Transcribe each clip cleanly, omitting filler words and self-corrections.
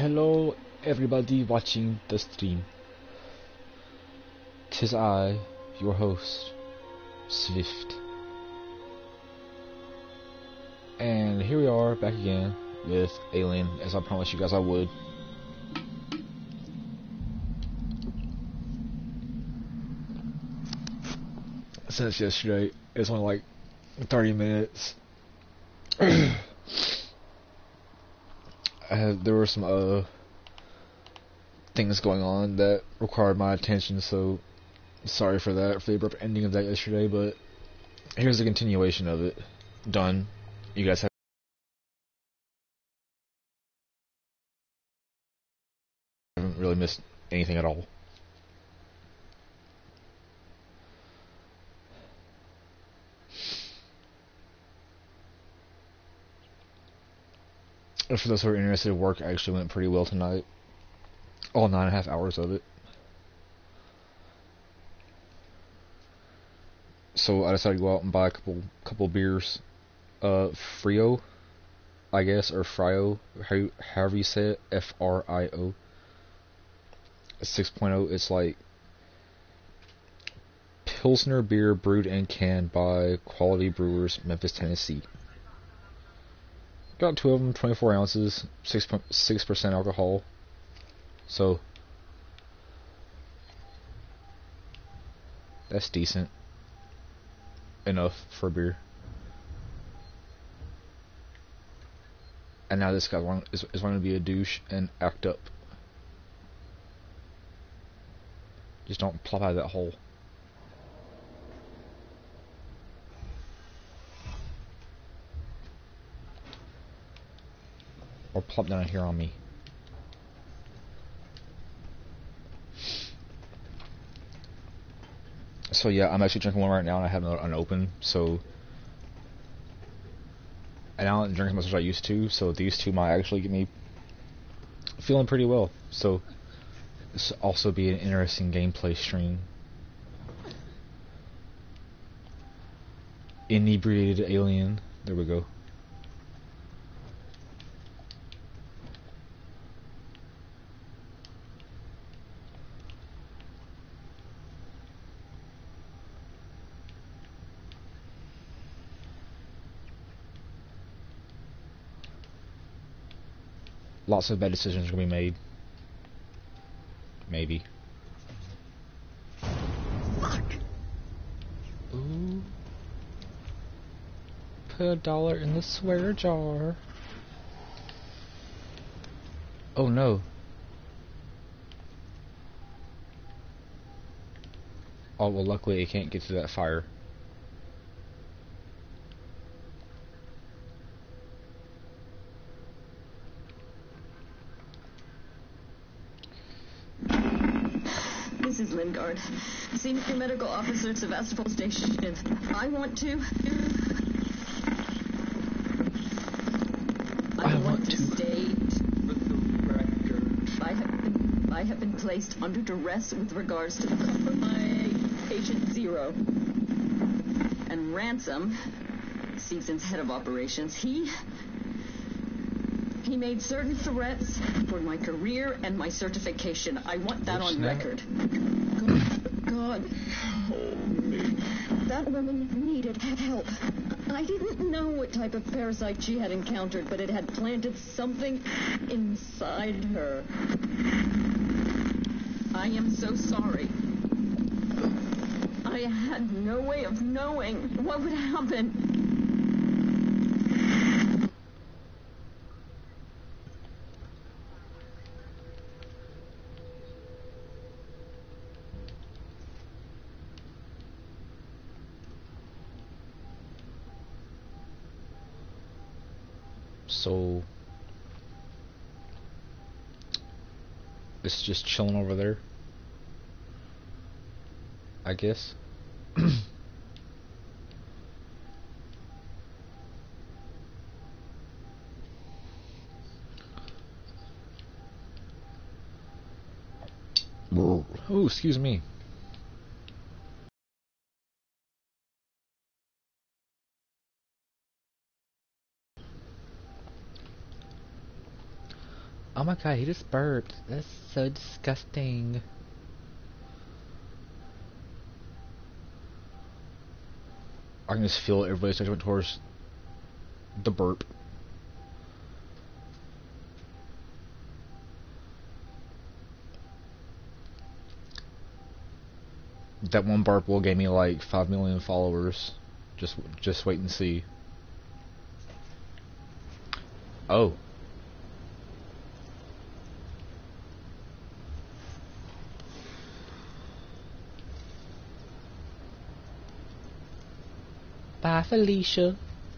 Hello, everybody watching the stream. 'Tis I, your host, Swift. And here we are, back again, with Alien, as I promised you guys I would. Since yesterday, it's only like 30 minutes. There were some things going on that required my attention, so sorry for that, for the abrupt ending of that yesterday, but here's the continuation of it. Done. You guys haven't really missed anything at all. For those who are interested, work actually went pretty well tonight. All 9.5 hours of it. So I decided to go out and buy a couple beers. Frio, I guess, or Frio, however you say it, Frio. 6.0. It's like Pilsner beer brewed and canned by Quality Brewers, Memphis, Tennessee. Got two of them, 24 ounces, 6% alcohol. So that's decent enough for beer. And now this guy is wanting to be a douche and act up. Just don't plop out of that hole. Or plop down here on me. So yeah, I'm actually drinking one right now and I have another unopened, so and I don't drink as much as I used to, so these two might actually get me feeling pretty well. So this will also be an interesting gameplay stream. Inebriated Alien. There we go. Lots of bad decisions are going to be made. Maybe. Fuck! Ooh. Put $1 in the swear jar. Oh no. Oh well, luckily it can't get through that fire. This is Lingard, Senior Medical Officer at Sevastopol Station. I want to state for the record, I have been placed under duress with regards to my patient Zero. And Ransom, Season's head of operations, he made certain threats for my career and my certification. I want that on record. God, hold me. That woman needed help. I didn't know what type of parasite she had encountered, but it had planted something inside her. I am so sorry. I had no way of knowing what would happen. So it's just chilling over there, I guess. Oh, excuse me. Oh my god, he just burped. That's so disgusting. I can just feel everybody starting towards the burp. That one burp will give me like 5 million followers. Just wait and see. Oh. Bye, Felicia.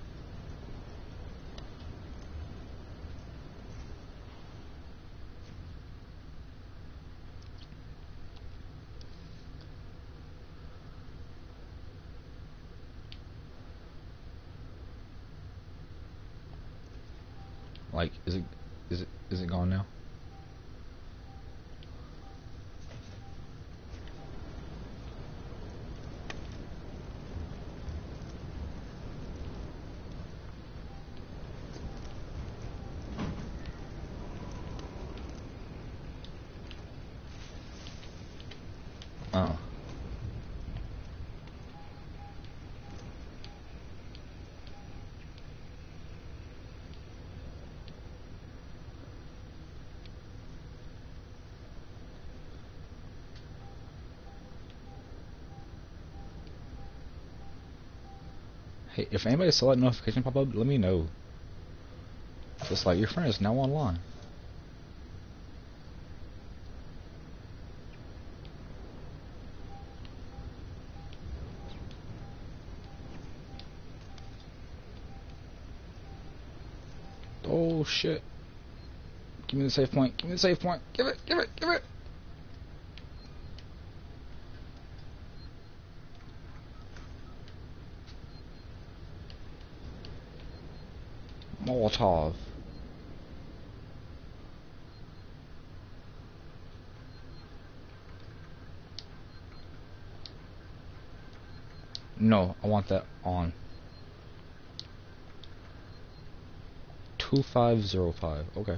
Like, is it gone now? Oh. Hey, if anybody saw that notification pop up, let me know. Just like, your friend is now online. Oh shit. Give me the save point. Give me the save point. Give it. Give it. Give it. Molotov. No, I want that on. 2505. Okay.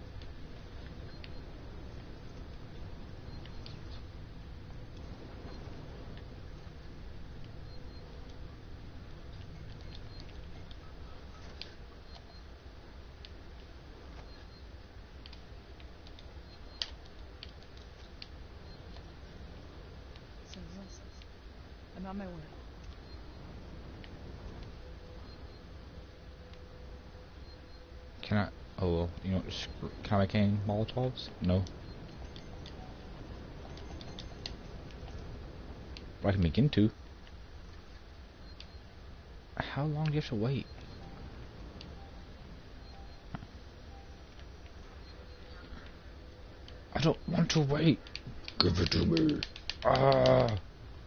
I'm on my way. Can I? Oh well, you know, can I make any Molotovs? No. But I can begin to. How long do you have to wait? I don't want to wait. Give it to me. Ah.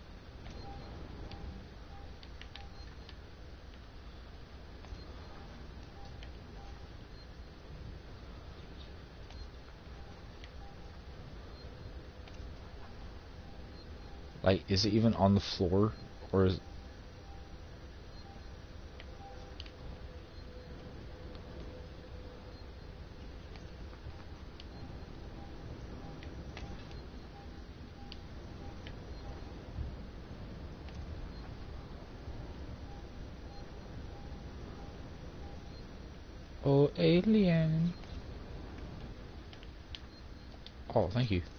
Like, is it even on the floor, or is? Oh, alien. Oh, thank you.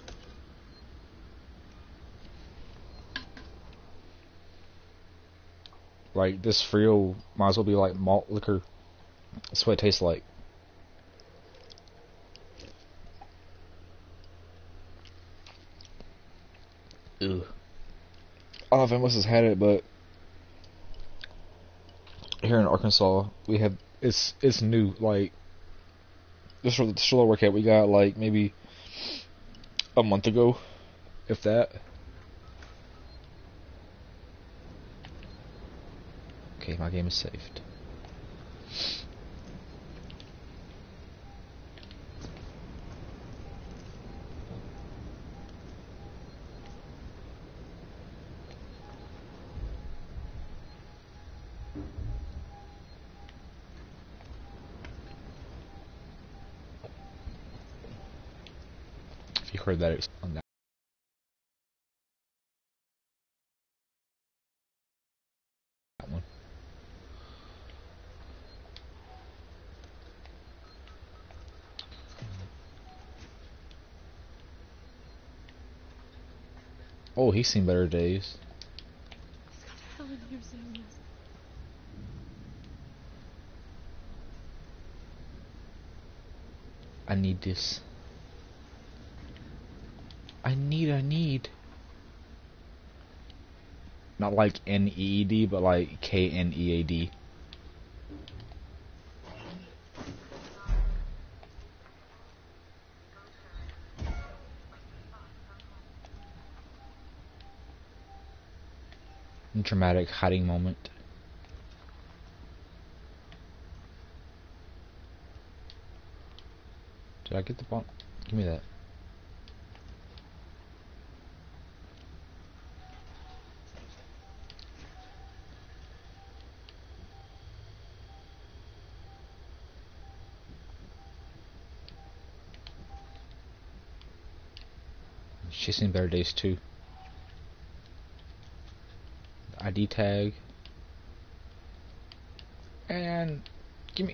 Like, this Frio might as well be like malt liquor. That's what it tastes like. Ew. I don't know if anyone else has had it, but here in Arkansas, we have it's new. Like, this Charlotte workout we got like maybe a month ago, if that. Okay, my game is saved. if you heard that on that. One. Oh, he's seen better days. He's got Helen here saying this. I need this. I need. Not like N-E-E-D, but like K-N-E-A-D. Dramatic hiding moment. Did I get the bomb? Give me that. She's seen better days too. ID tag. And gimme.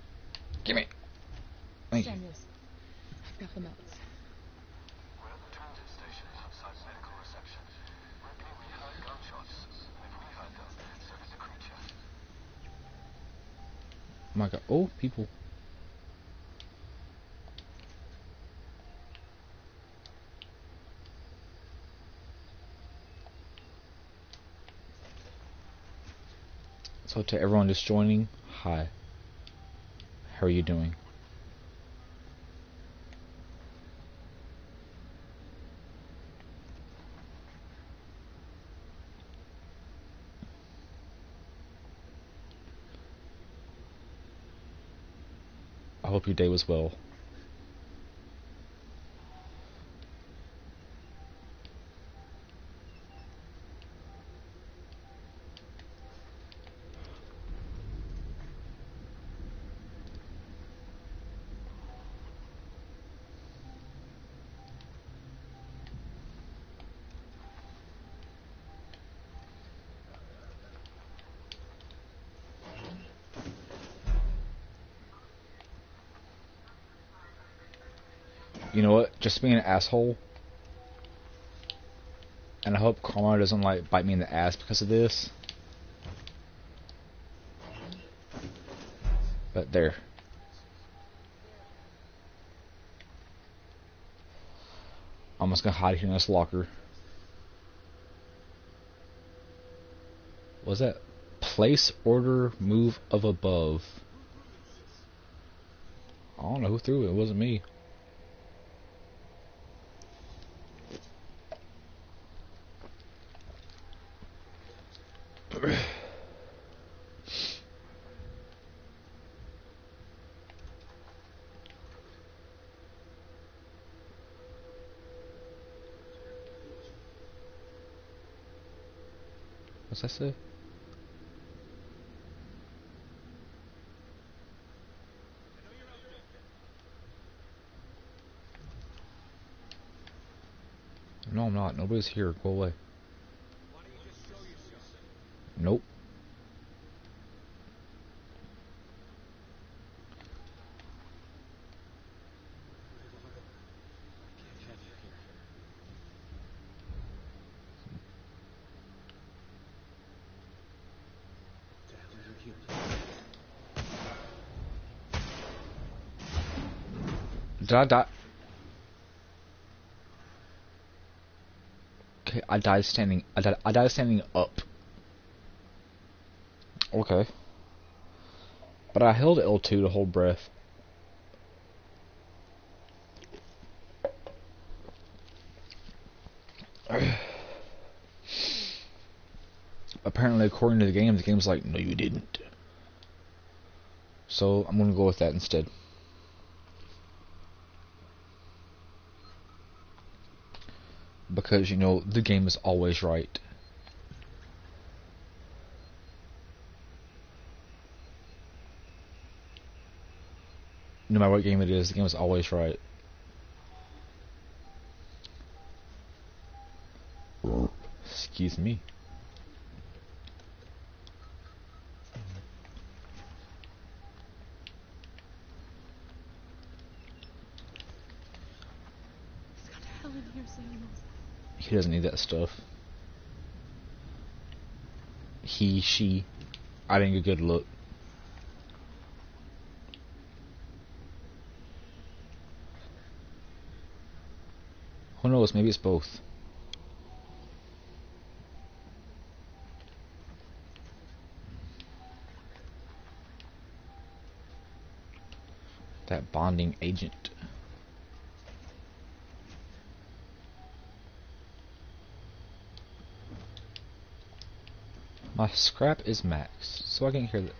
Thank you. Samuels, I've got the notes. We're at the transit station outside medical reception. Ripley, we heard gunshots. If we heard them, so did the creature. Oh my god. Oh, people. So to everyone just joining, hi. How are you doing? I hope your day was well. You know what? Just being an asshole. And I hope karma doesn't like bite me in the ass because of this. But there. I'm just gonna hide here in this locker. What was that? Place order move of above. I don't know who threw it. It wasn't me. What's that say? No, I'm not. Nobody's here. Go away. Nope. Did I die? Okay, I died standing. I died standing up. Okay. But I held L2 to hold breath. Apparently, according to the game's like, no, you didn't. So I'm gonna go with that instead. Because, you know, the game is always right. No matter what game it is, the game is always right. Excuse me. He's got Helen here, Samuels. He doesn't need that stuff. He, she. I didn't get a good look. Who knows? Maybe it's both. That bonding agent. My scrap is max, so I can hear that.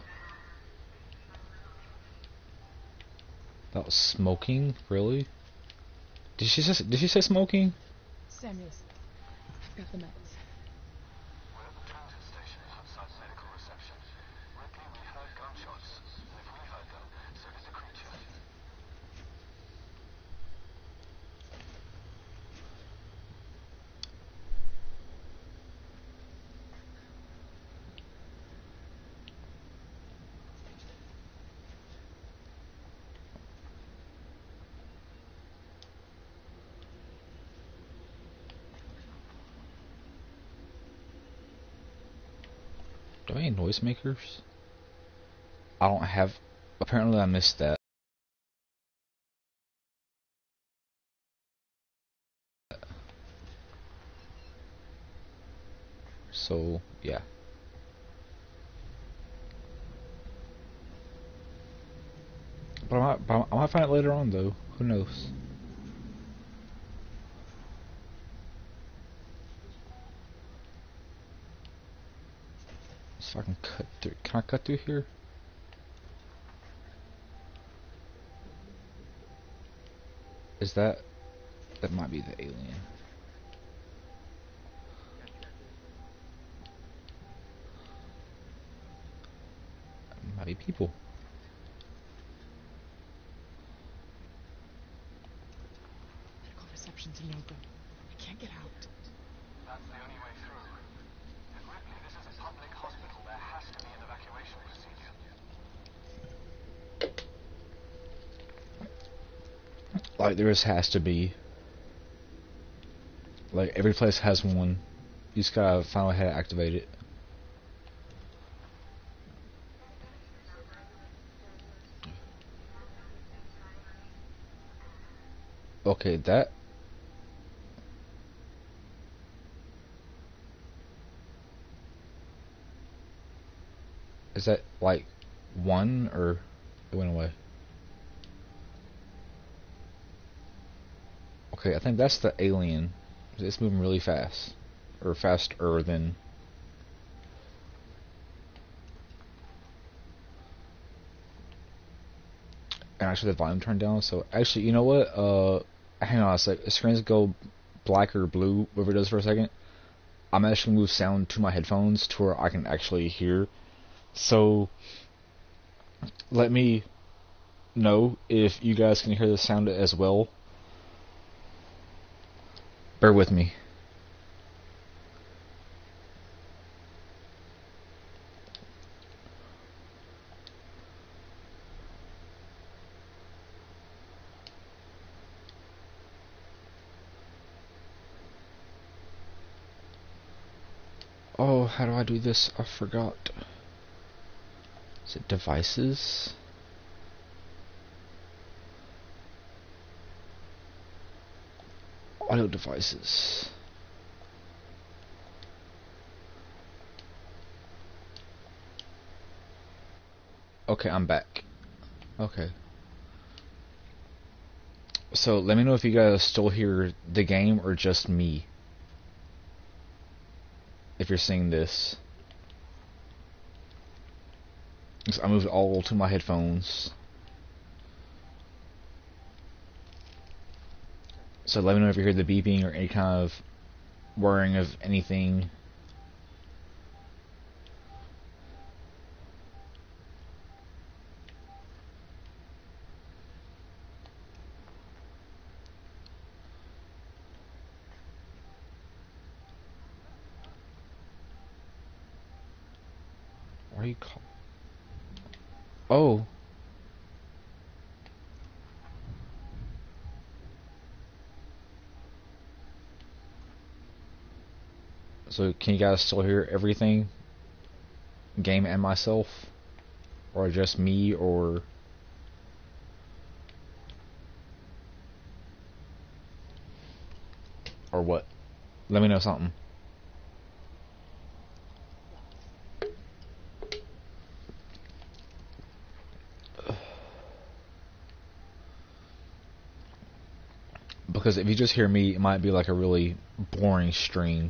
About smoking? Really? Did she say smoking? Samuels, I've got the meds. We're at the transit station outside medical reception. Ripley, we heard gunshots. And if we heard them, so did the creature. Do I have noisemakers? I don't have. Apparently, I missed that. So, yeah. But I might find it later on, though. Who knows? So I can cut through. Can I cut through here? Is that... That might be the alien. Might be people. Medical reception's a no-go. I can't get out. That's the only way through. And Ripley, this is a public hospital. There has to be an evacuation procedure. Like, there has to be. Like, every place has one. You just gotta find out how to activate it. Okay, that... Is that, like, one, or it went away? Okay, I think that's the alien. It's moving really fast. Or faster than... And actually the volume turned down, so... Actually, you know what? Hang on a sec. The screens go black or blue, whatever it does for a second. I'm actually move sound to my headphones to where I can actually hear. So... Let me know if you guys can hear the sound as well. Bear with me. Oh, how do I do this? I forgot. Is it devices? Audio devices. Okay, I'm back. Okay. So let me know if you guys still hear the game or just me. If you're seeing this. So I moved all to my headphones. So let me know if you hear the beeping or any kind of whirring of anything. you call? Oh. So can you guys still hear everything? Game and myself? Or just me, or... Or what? Let me know something. Because if you just hear me, it might be like a really boring stream.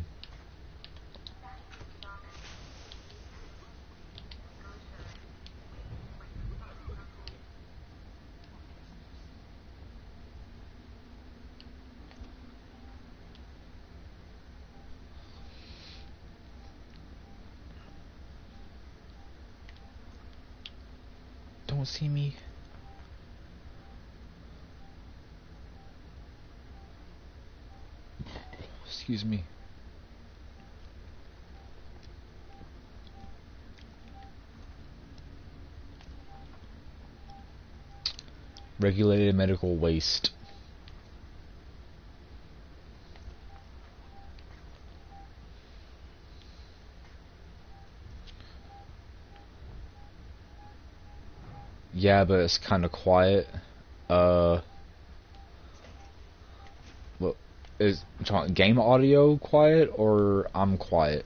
Don't see me. Excuse me. Regulated medical waste. Yeah, but it's kind of quiet. What is game audio quiet, or I'm quiet?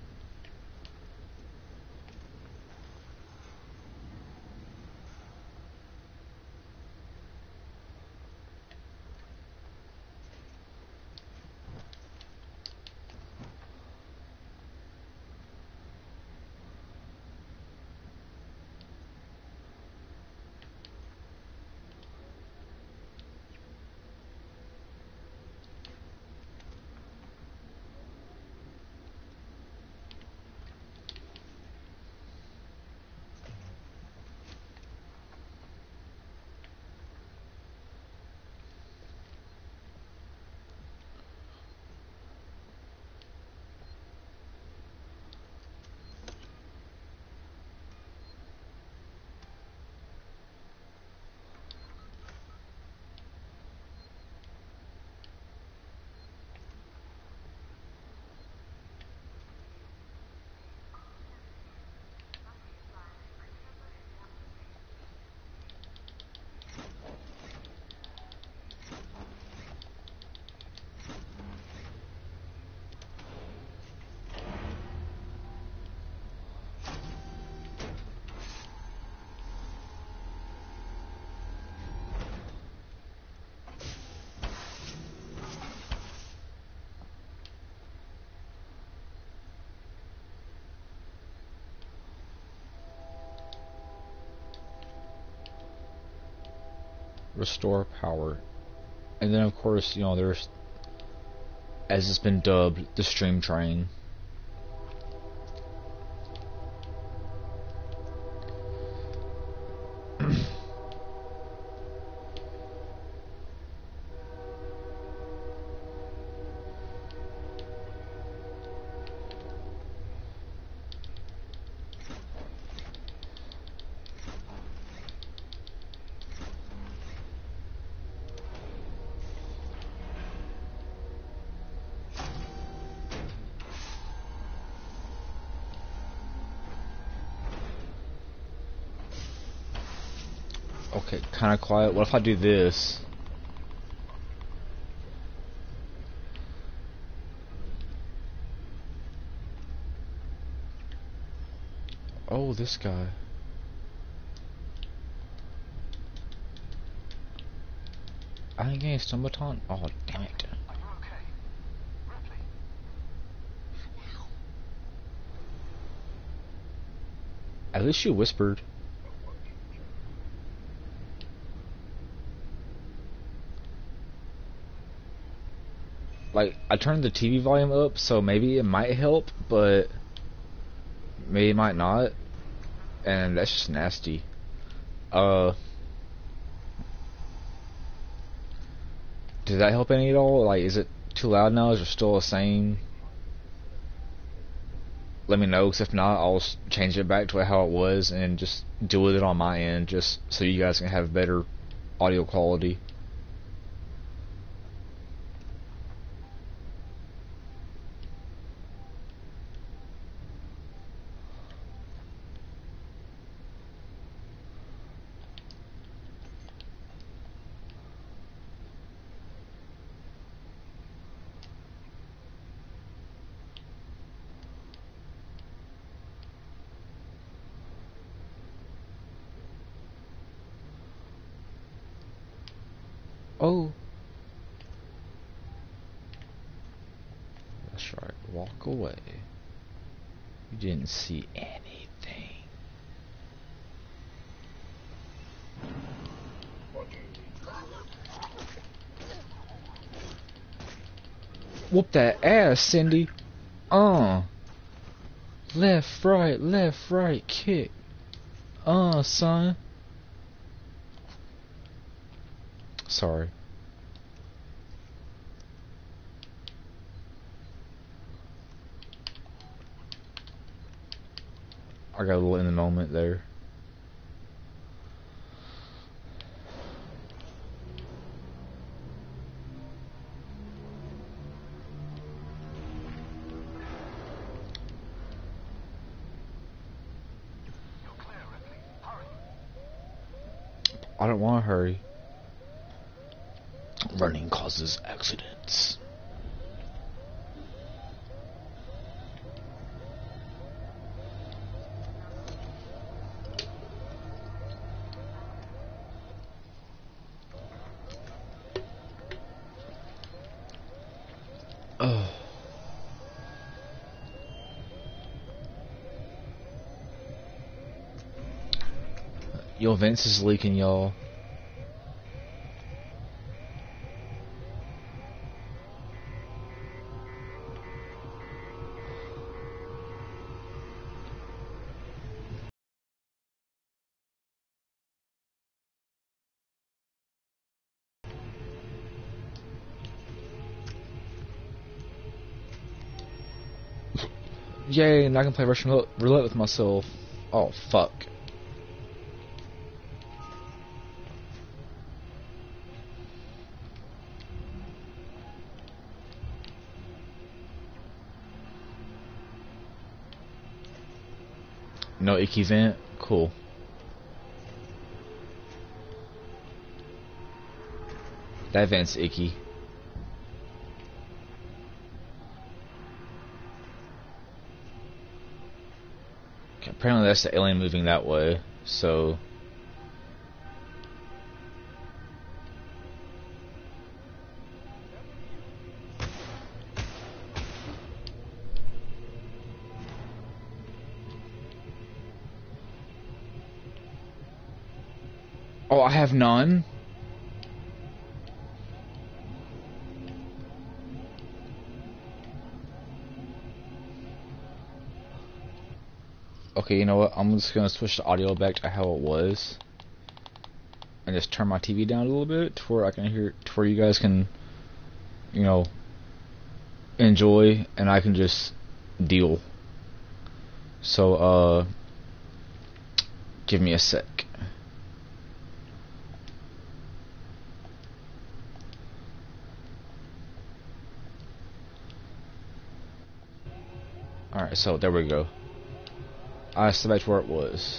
Restore power. And then of course, you know, there's, as it's been dubbed, the stream train. Okay, kind of quiet. What if I do this? Oh, this guy. I didn't get a stun baton? Oh, damn it. Are you okay? Ripley? At least you whispered. Like, I turned the TV volume up, so maybe it might help, but maybe it might not. And that's just nasty. Did that help any at all? Like, is it too loud now? Is it still the same? let me know, 'cause if not, I'll change it back to how it was and just deal with it on my end, just so you guys can have better audio quality. Oh. That's right. Walk away. You didn't see anything. Whoop that ass, Cindy. Left, right, kick. Son. Sorry. I got a little in the moment there. You're clear, Ripley. Hurry. I don't want to hurry. Running causes accidents. Oh. Yo, Vince is leaking, y'all. Yay, and I can play Russian roulette with myself. Oh, fuck. No icky vent? Cool. That vent's icky. Okay, apparently that's the alien moving that way, so... Oh, I have none? Okay, you know what? I'm just gonna switch the audio back to how it was. And just turn my TV down a little bit to where I can hear, to where you guys can, you know, enjoy, and I can just deal. So, give me a sec. Alright, so there we go. I still back to where it was.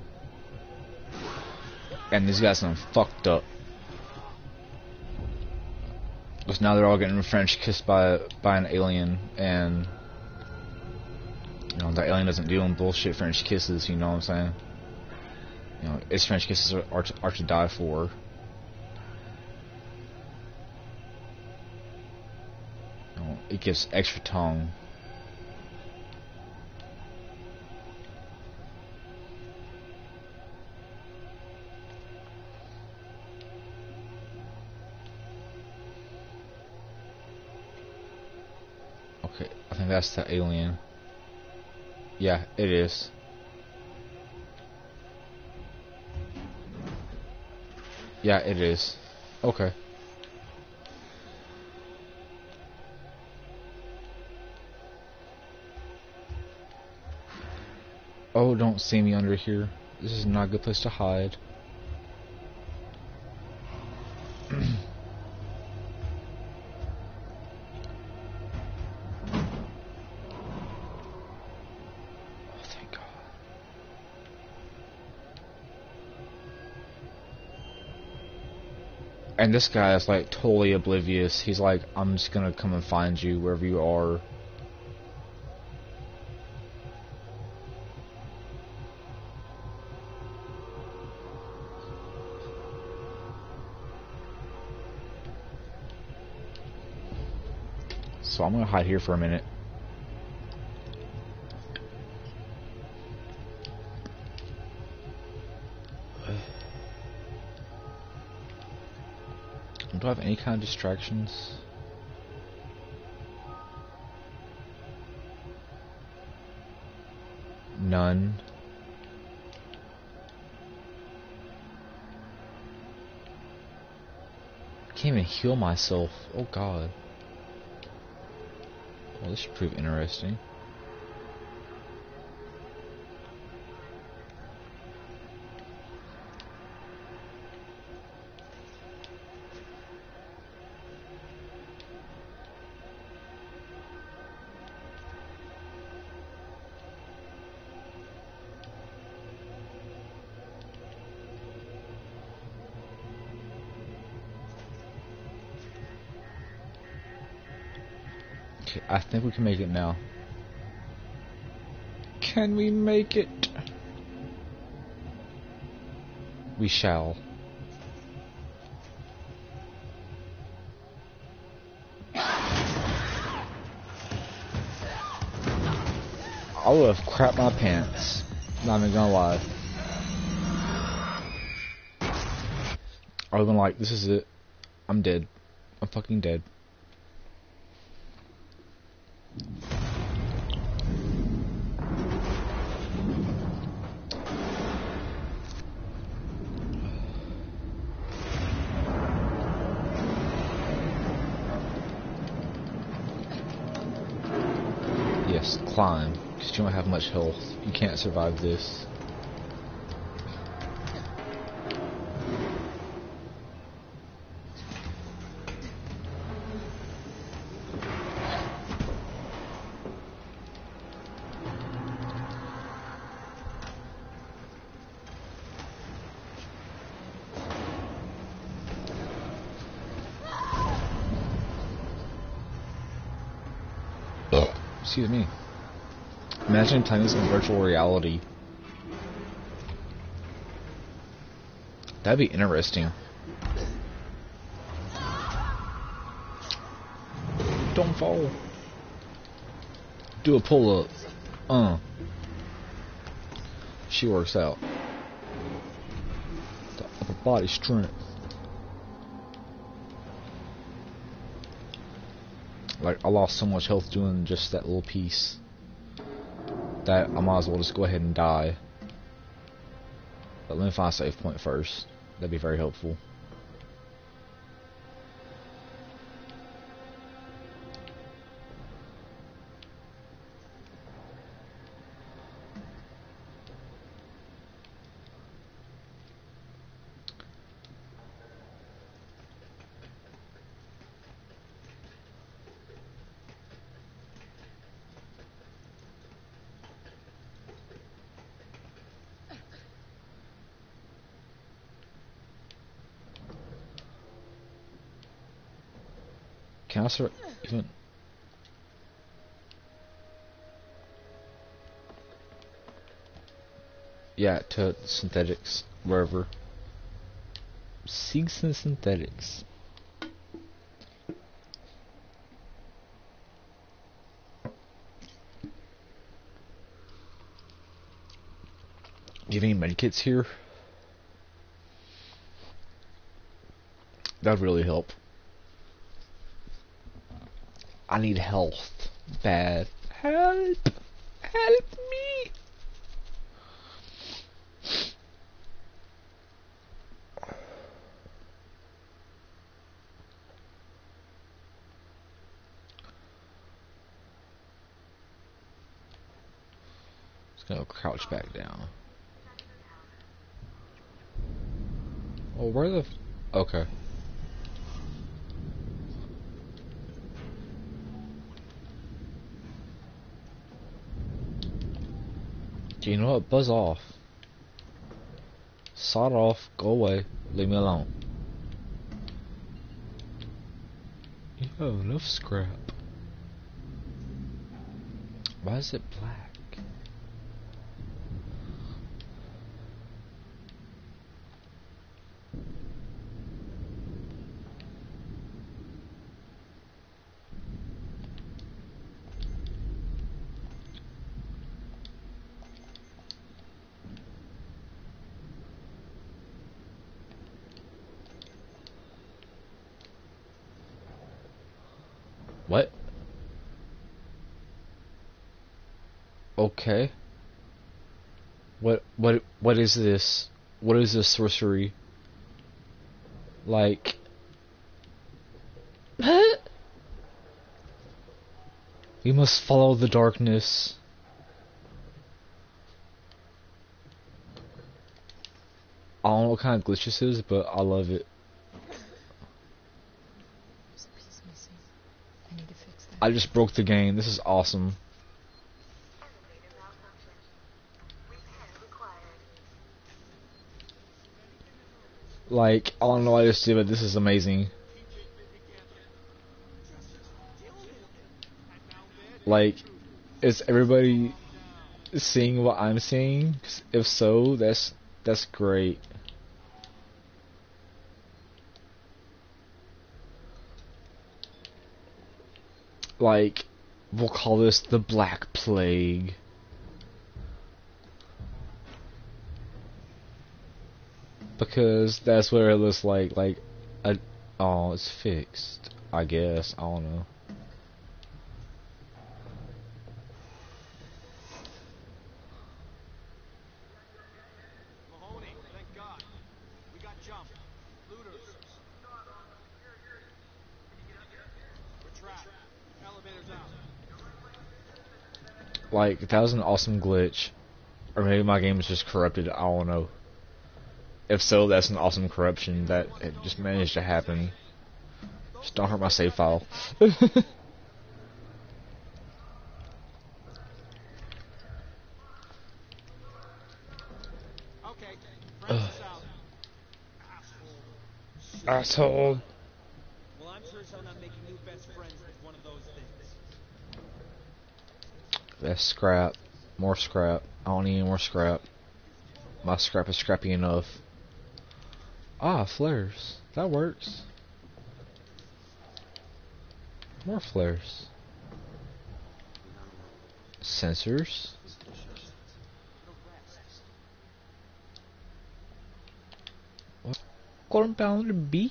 And these guys are fucked up. Because now they're all getting French kissed by an alien, and you know, that alien doesn't deal in bullshit French kisses, you know what I'm saying? You know, its French kisses are to die for. You know, it gives extra tongue. Okay, I think that's the alien. Yeah, it is. Yeah, it is. Okay. Oh, don't see me under here. This is not a good place to hide. Oh, thank God. And this guy is like totally oblivious. He's like, I'm just gonna come and find you wherever you are. So I'm gonna hide here for a minute. Do I have any kind of distractions? None. I can't even heal myself. Oh God. Well, this should prove interesting. Okay, I think we can make it now. Can we make it? We shall. I would have crapped my pants. Not even gonna lie. I would have been like, this is it. I'm dead. I'm fucking dead. Yes, climb. Because you don't have much health. You can't survive this. Excuse me. Imagine playing this in virtual reality. That'd be interesting. Don't fall. Do a pull up. She works out. The upper body strength. Like, I lost so much health doing just that little piece that I might as well just go ahead and die. But let me find a save point first. That'd be very helpful. Can I even? Yeah, to synthetics, wherever. Seeks and synthetics. Do you have any medkits here? That'd really help. I need health. Bad. Help! Help me! No, crouch back down. Oh, where the... Okay. Do you know what? Buzz off. Sod off. Go away. Leave me alone. Yo, enough scrap. Why is it black? What? Okay. What is this? What is this sorcery? Like... We must follow the darkness. I don't know what kind of glitch this is, but I love it. There's a piece missing. I need to fix that. I just broke the game. This is awesome. Like, I don't know what I just did, but this is amazing. Like, is everybody seeing what I'm seeing? 'Cause if so, that's great. Like, we'll call this the Black Plague. Because that's what it looks like oh, it's fixed, I guess, I don't know. Mahoney, thank God. We got jumped. Looters. We're trapped. Elevator's out. Like, that was an awesome glitch. Or maybe my game is just corrupted, I don't know. If so, that's an awesome corruption that it just managed to happen. Just don't hurt my save file. Okay, Francis out. Asshole. Well, I'm sure as hell not making new best friends with one of those things. That's scrap. More scrap. I don't need any more scrap. My scrap is scrappy enough. Ah, flares. That works. More flares. Sensors. What? Compound B?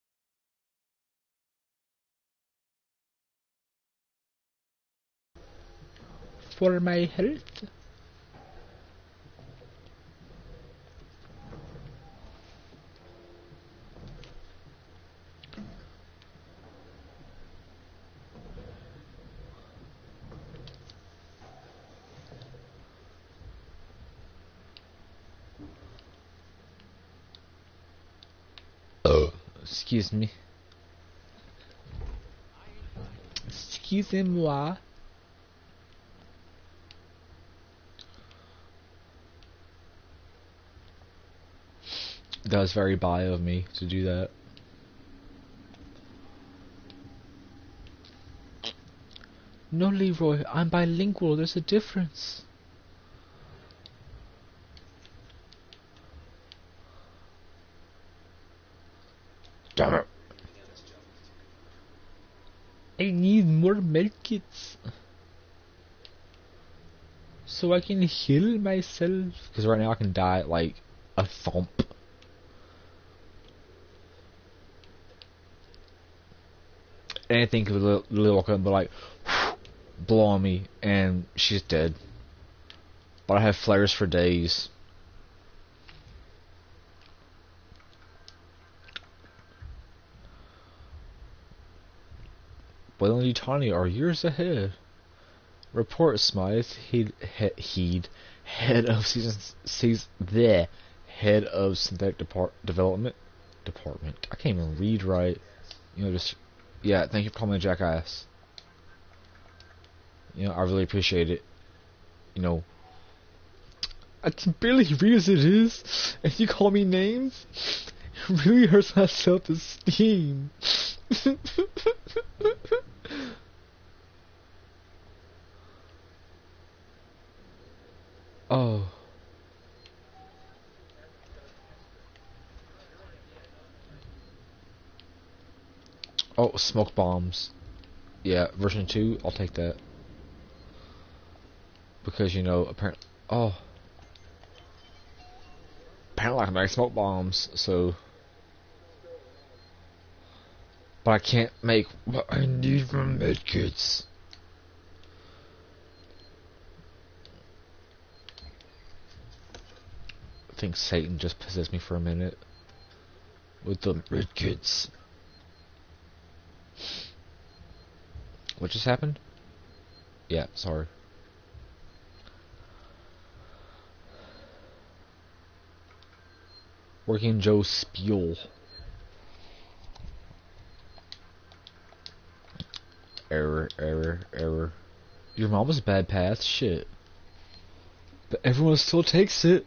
For my health. Excuse me. Excusez-moi. That was very bio of me to do that. No, Leroy, I'm bilingual. There's a difference. Damn it. I need more medkits so I can heal myself. Because right now I can die at like a thump. Anything could literally walk up and be like, blow on me, and she's dead. But I have flares for days. Boyle and Yutani are years ahead. Report, Smythe. Heed. head of the head of synthetic development department. I can't even read right. You know, just yeah. Thank you for calling me a jackass. You know, I really appreciate it. You know, I can barely read as it is, and you call me names. It really hurts my self-esteem. Oh. Oh, smoke bombs. Yeah, version 2, I'll take that. Because, you know, apparently... Oh. Apparently I can make smoke bombs, so... But I can't make what I need from medkits. I think Satan just possessed me for a minute. With the medkits. What just happened? Yeah, sorry. Working Joe Spiel. Error, error, error. Your mom was a bad path? Shit. But everyone still takes it.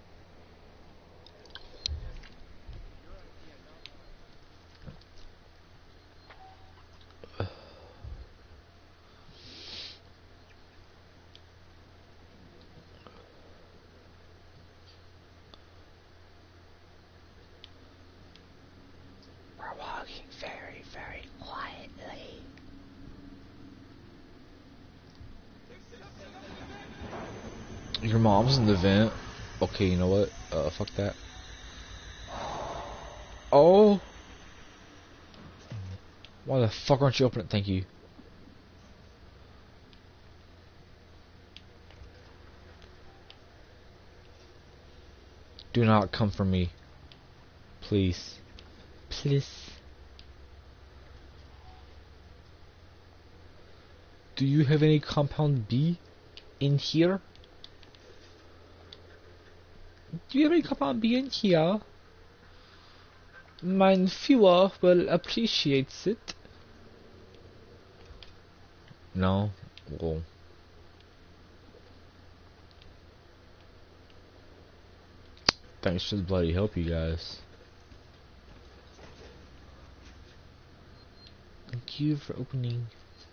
We're walking very, very quietly. Your mom's in the vent. Okay, you know what? Fuck that. Oh! Why the fuck aren't you opening it? Thank you. Do not come for me. Please. Please. Do you have any compound B in here? Do you have any compound B in here? Mein Führer will appreciate it. No? Well. Thanks for the bloody help, you guys. Thank you for opening.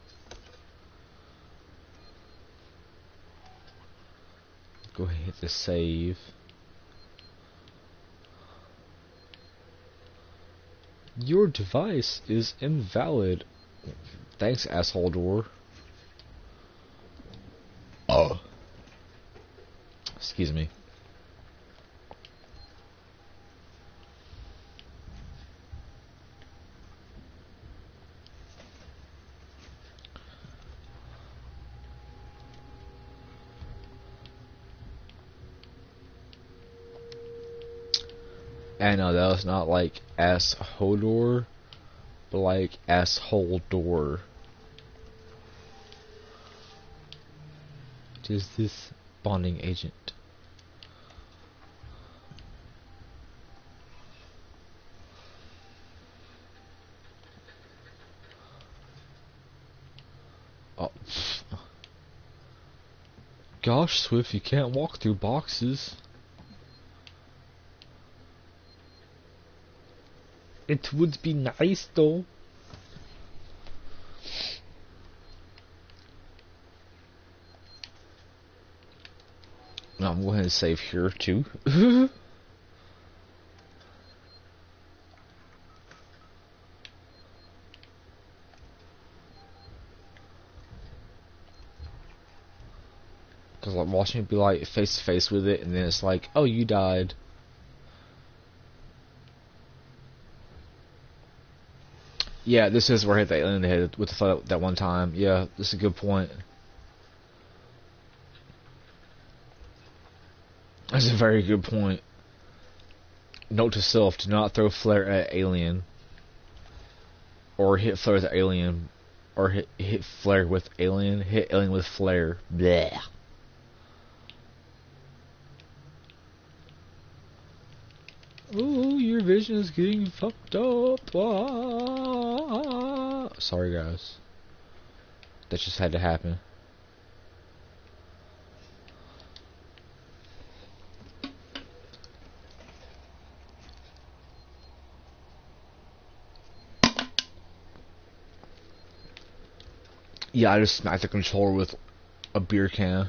Go ahead and hit the save. Your device is invalid. Thanks, asshole door. Oh. Excuse me. And no, that was not like asshole, but like asshole door. What is this bonding agent? Oh. Gosh, Swift, you can't walk through boxes. It would be nice though. No, I'm going to save here too. Because like watching it be like face to face with it, and then it's like, oh, you died. Yeah, this is where I hit the alien in the head with the flood that one time. Yeah, this is a good point. That's a very good point. Note to self, do not throw flare at alien. Or hit flare with alien. Or hit flare with alien. Hit alien with flare. Bleh. Oh, your vision is getting fucked up. Ah. Sorry, guys. That just had to happen. Yeah, I just smacked the controller with a beer can.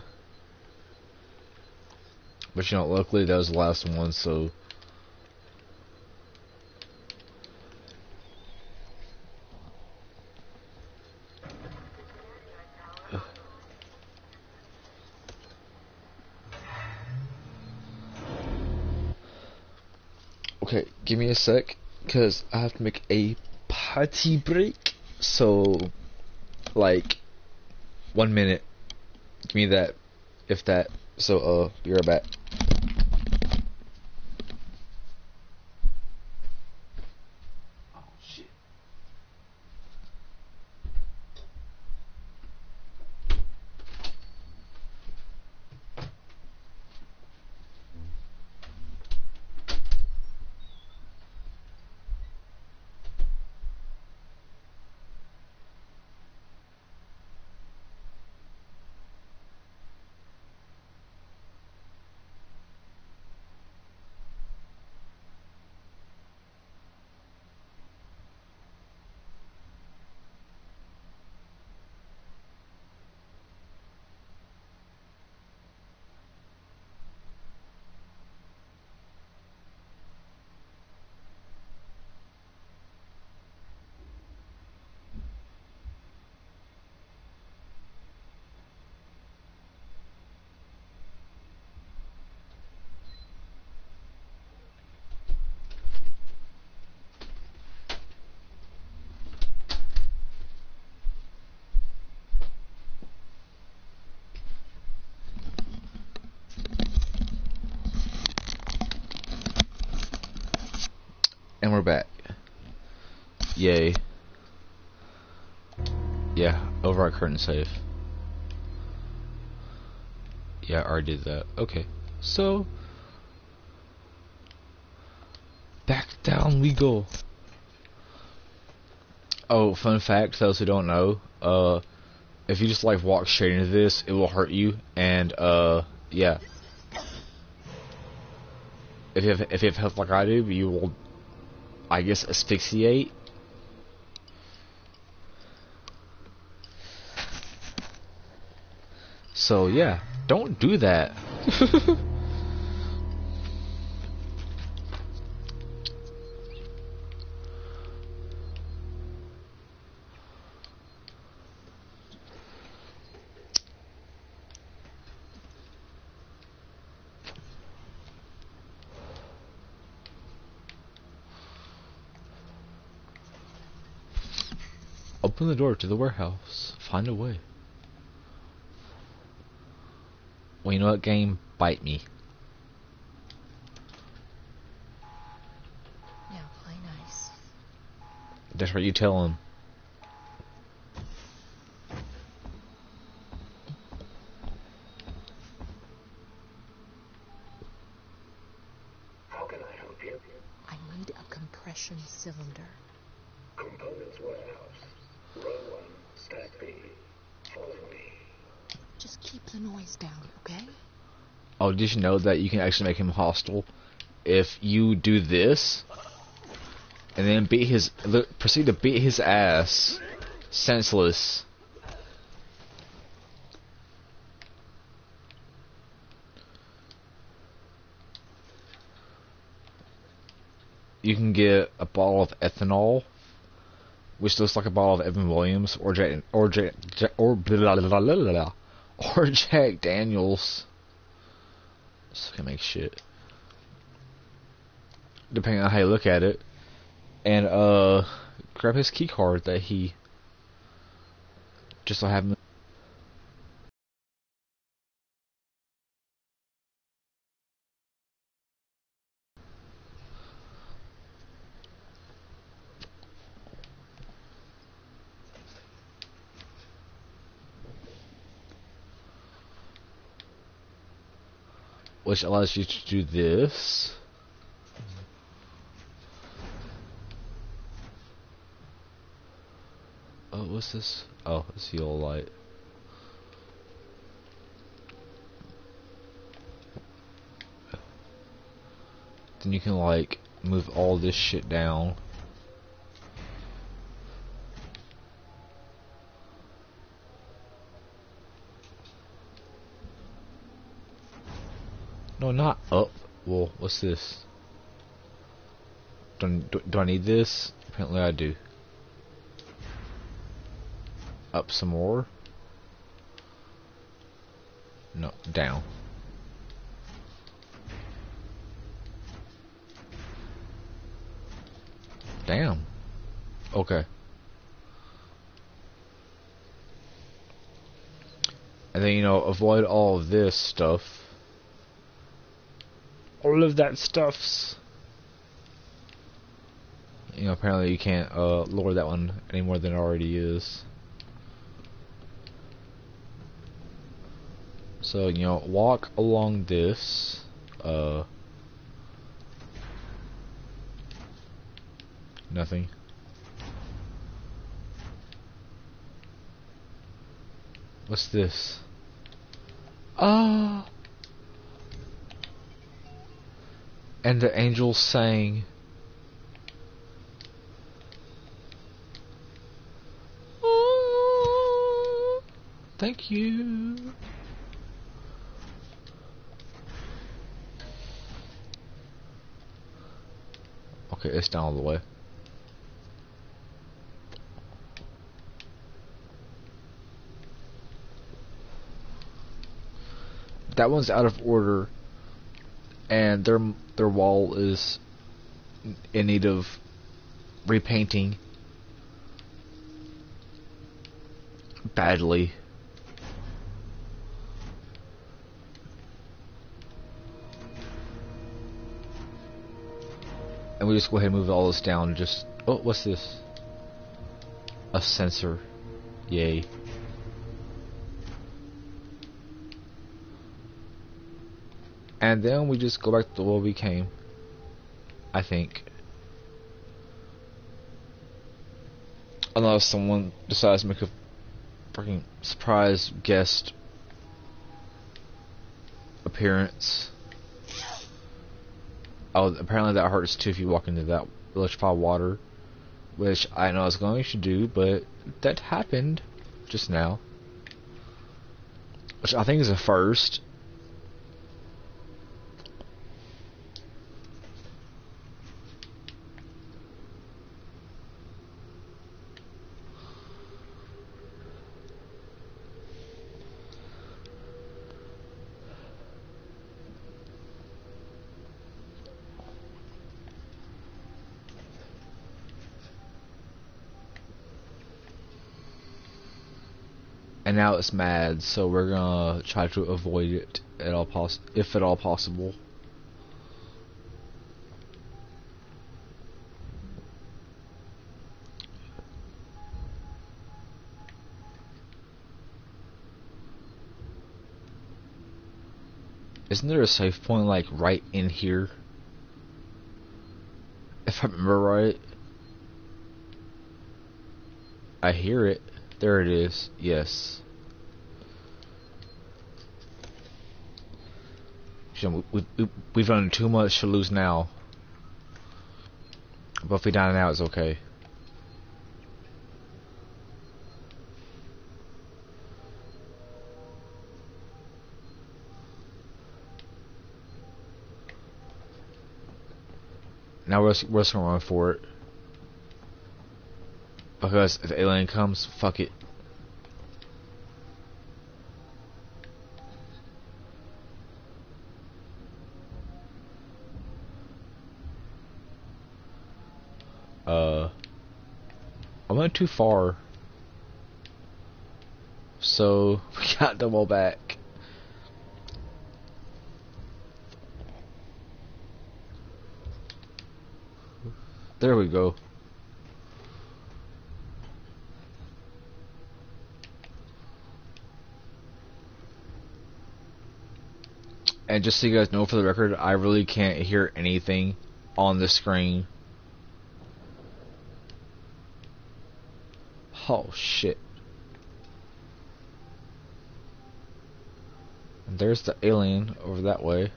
But you know, luckily that was the last one, so... Okay, give me a sec, because I have to make a potty break. So, like, 1 minute. Give me that, if that. So, be right back. And we're back. Yay. Yeah, override curtain safe. Yeah, I already did that. Okay. So, back down we go. Oh, fun fact, those who don't know, if you just like walk straight into this, it will hurt you, and yeah. If you have health like I do, you will, I guess, asphyxiate. So yeah, don't do that. Open the door to the warehouse. Find a way. Well, you know what, game? Bite me. Now play nice. That's what you tell him. How can I help you? I need a compression cylinder. Components warehouse. Row 1, stack B. Follow me. Just keep the noise down, okay? Oh, did you know that you can actually make him hostile if you do this and then proceed to beat his ass senseless? You can get a bottle of ethanol, which looks like a bottle of Evan Williams, or Jack Daniels. So can make shit, depending on how you look at it. And grab his key card that he just so happened. Which allows you to do this. what's this? Oh, it's the yellow light. Then you can like move all this shit down. No, not up. Well, what's this? Do I need this? Apparently I do. Up some more? No, down. Damn. Okay. And then, you know, avoid all of this stuff. All of that stuffs. You know, apparently you can't lower that one any more than it already is. So, you know, walk along this. Nothing. What's this? Ah! And the angels sang. Oh, thank you. Okay, it's down all the way. That one's out of order, and their wall is in need of repainting badly. And we just go ahead and move all this down. Just oh, what's this? A sensor. Yay. And then we just go back to where we came. I think. Unless someone decides to make a freaking surprise guest appearance. Oh, apparently that hurts too if you walk into that electrified water. Which I know I was going to do, but that happened just now. Which I think is a first. And now it's mad, so we're gonna try to avoid it at all if at all possible. Isn't there a save point like right in here? If I remember right. I hear it. There it is. Yes. We've done too much to lose now. But if we die now, it's okay. Now we're just gonna run for it. Because if the alien comes, fuck it. I went too far. So, we got them all back. There we go. And just so you guys know, for the record, I really can't hear anything on the screen. Oh shit. And there's the alien over that way.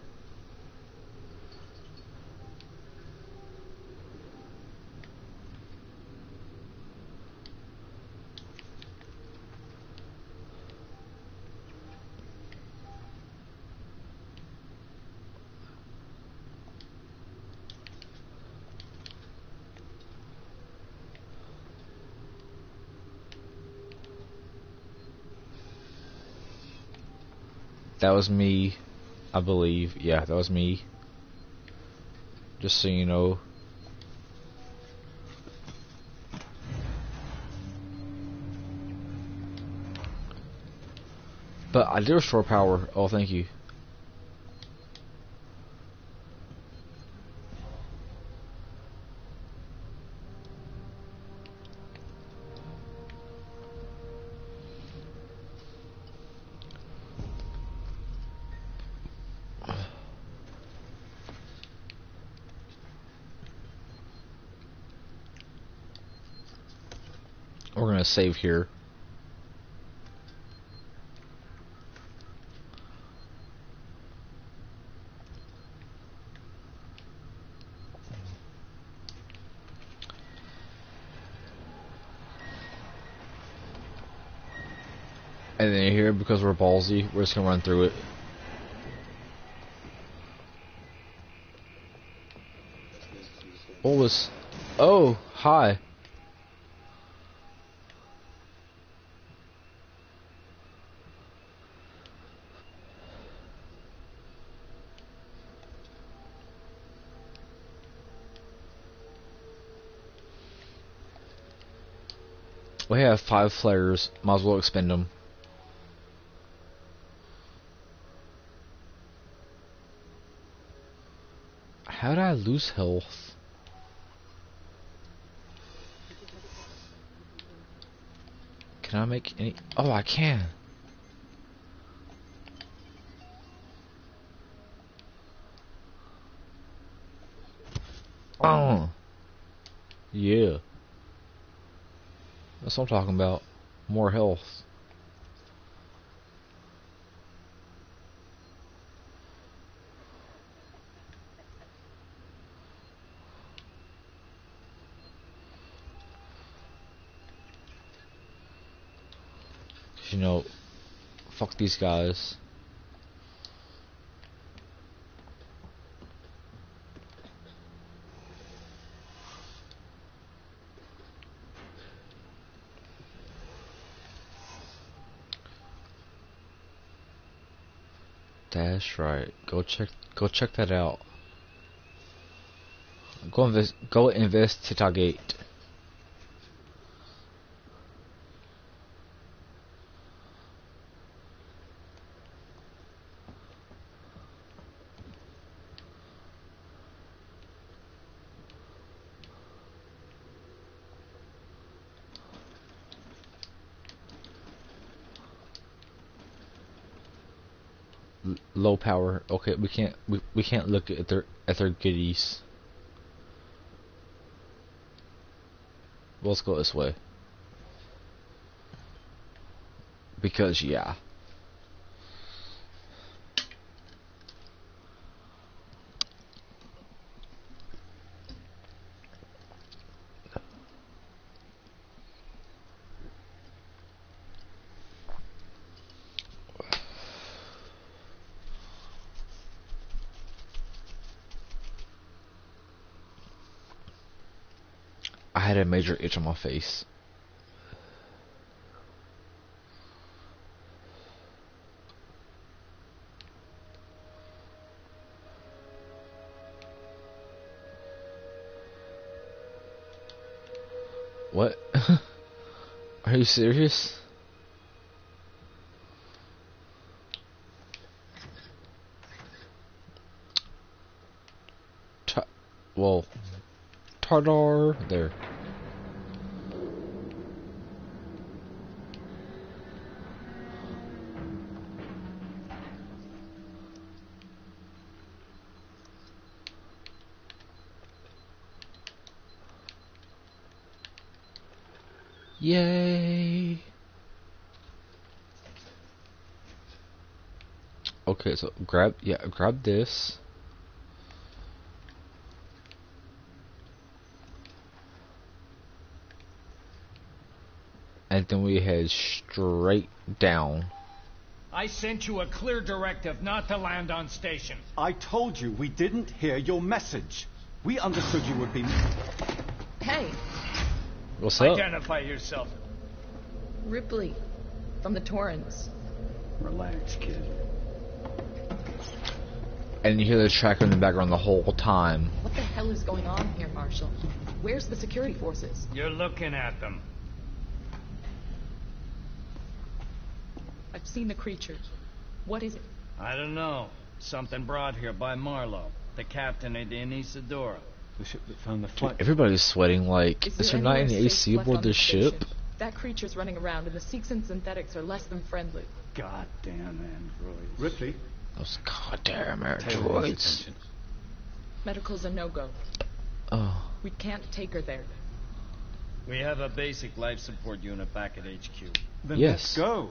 That was me, I believe. Yeah, that was me. Just so you know. But I did restore power. Oh, thank you. We're gonna save here. And then here, because we're ballsy, we're just gonna run through it. What was... Oh, hi. We have 5 flares, might as well expend them. How did I lose health? Can I make any... Oh, I can. Oh. Yeah. That's what I'm talking about. More health. You know, fuck these guys. That's right. Go check that out. Go investigate. Low power. Okay, we can't look at their goodies. Well, let's go this way. Because yeah. I had a major itch on my face. What? Are you serious? Well, Tardar there. Yay! Okay, so grab this. And then we head straight down. I sent you a clear directive not to land on station. I told you we didn't hear your message. We understood you would be... Hey, What's up? Identify yourself. Ripley, from the Torrens. Relax, kid. And you hear the tracker in the background the whole time. What the hell is going on here, Marshall? Where's the security forces? You're looking at them. I've seen the creature. What is it? I don't know. Something brought here by Marlowe, the captain of the Anisadora. The ship that found the flight. Everybody's sweating like, is there not anywhere any safe AC left aboard on the this station? ship? That creature's running around, and the Seegson synthetics are less than friendly. Goddamn androids. Ripley, Those goddamn Taylor needs androids. attention. Medical's a no-go. Oh. We can't take her there. We have a basic life support unit back at HQ. Then Yes. let's go.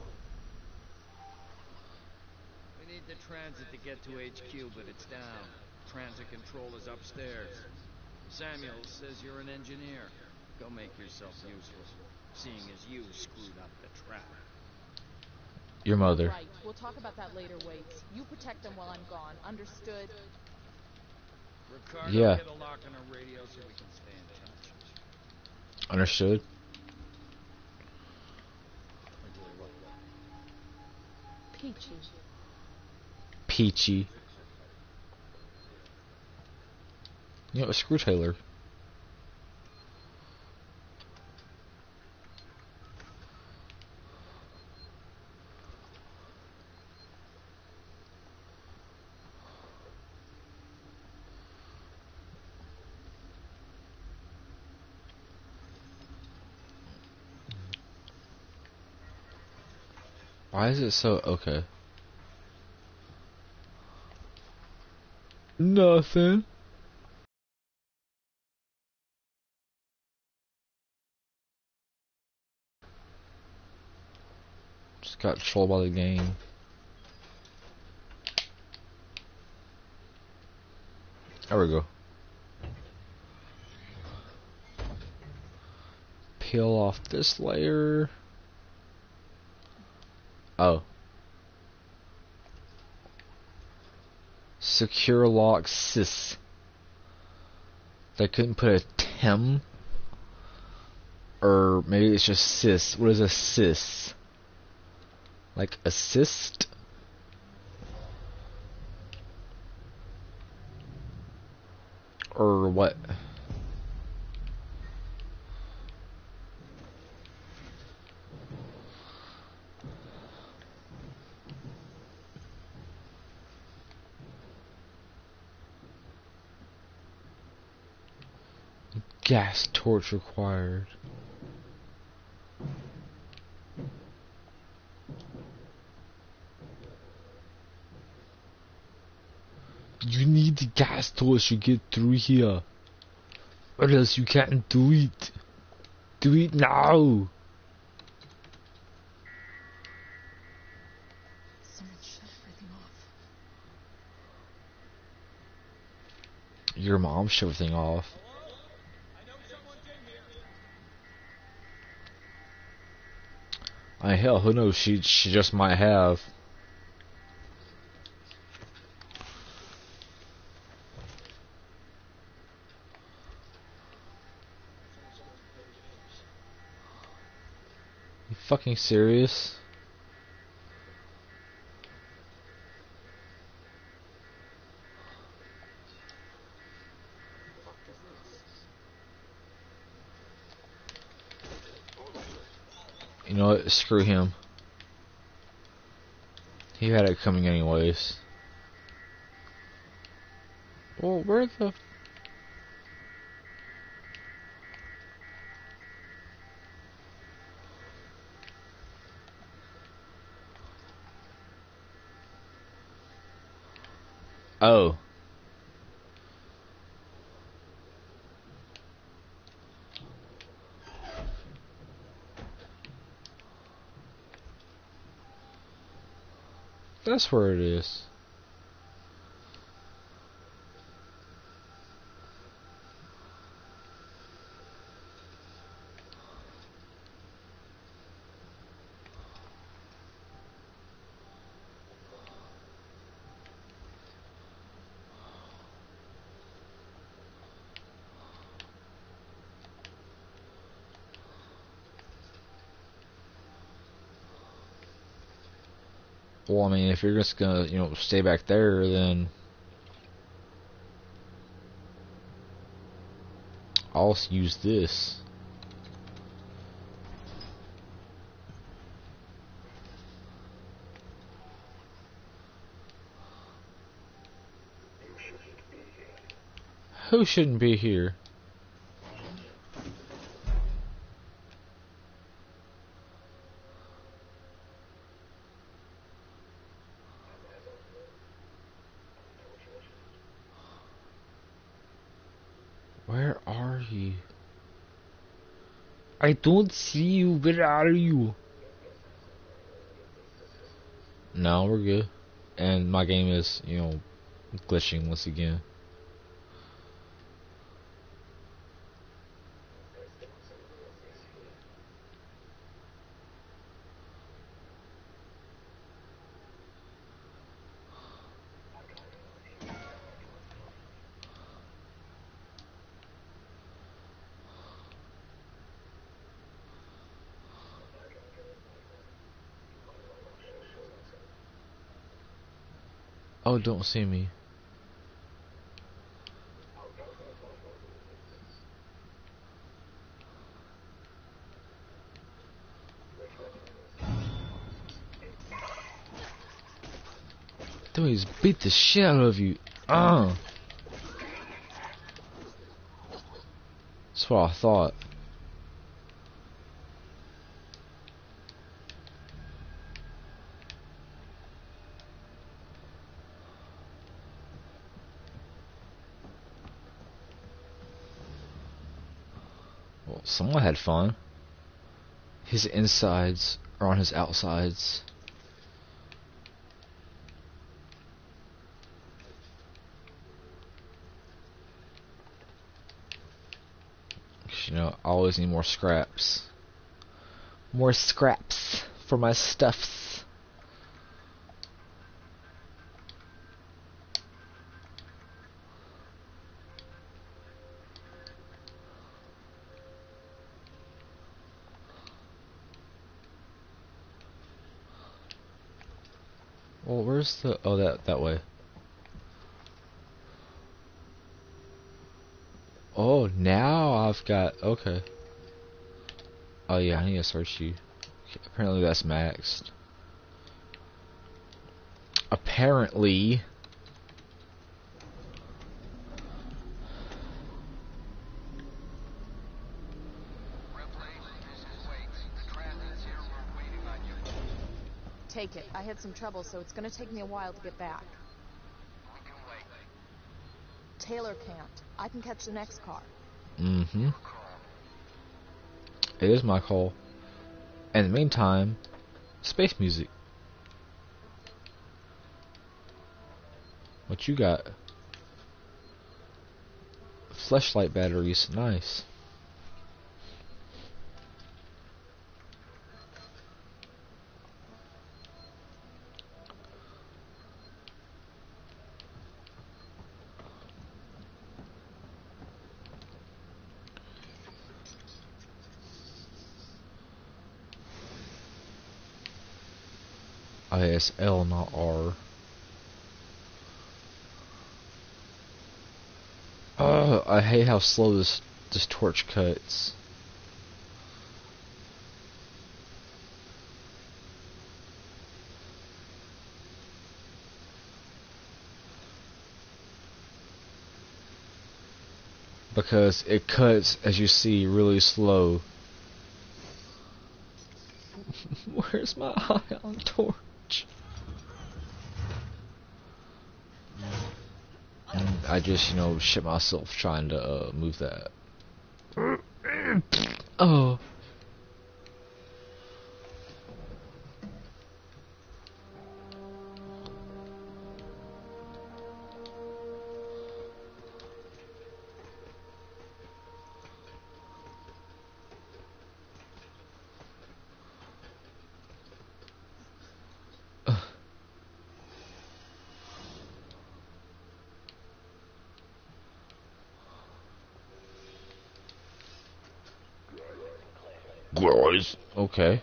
We need the transit to get to HQ, but it's down. Transit control is upstairs. Samuel says you're an engineer. Go make yourself useful, seeing as you screwed up the trap. Your mother. Right. We'll talk about that later, Waits. You protect them while I'm gone. Understood? Ricardo, Yeah. get a lock on our radio so we can stay in touch. Understood? Peachy. Peachy. You know, screw Taylor. Why is it so okay? Nothing. Just got trolled by the game. There we go. Peel off this layer. Oh. Secure lock sys. They couldn't put a tem. Or maybe it's just sys. What is a sys? Like assist? Or what? Gas torch required. You need the gas torch to get through here. Or else you can't do it. Do it now. Someone shut everything off. Your mom shut everything off. Hell, who knows? She just might have. You fucking serious? You know what? Screw him. He had it coming anyways. Well, where the... Oh. That's where it is. Well, I mean, if you're just gonna, stay back there, then I'll use this. Who shouldn't be here? Where are you? I don't see you. Where are you? No, we're good. And my game is, glitching once again. Oh, don't see me. Dude, he's beat the shit out of you. That's what I thought. Well, someone had fun. His insides are on his outsides. I always need more scraps. More scraps for my stuffs. Well, where's the... Oh, that way. Oh, now I've got... Okay. Oh yeah, I need to search you. Apparently that's maxed. Apparently... Take it. I had some trouble, so it's gonna take me a while to get back. Taylor can't. I can catch the next car. Mm-hmm. It is my call. In the meantime, space music. What you got? Fleshlight batteries. Nice. Oh, yeah, it's L, not R. I hate how slow this torch cuts. Because it cuts, as you see, really slow. Where's my ion torch? I just, shit myself trying to move that. Oh. guys. Okay.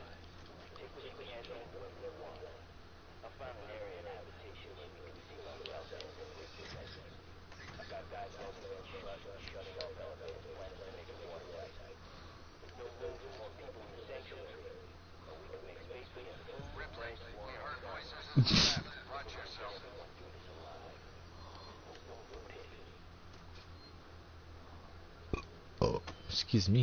Oh, excuse me.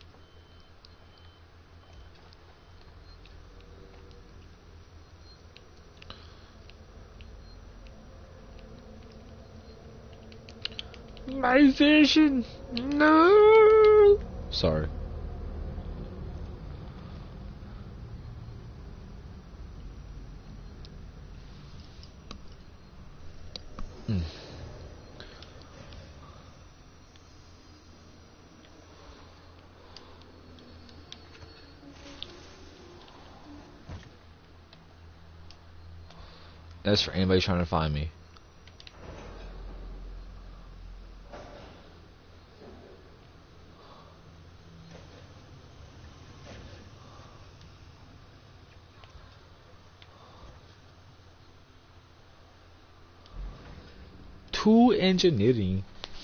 My vision! No! Sorry. That's for anybody trying to find me. To engineering.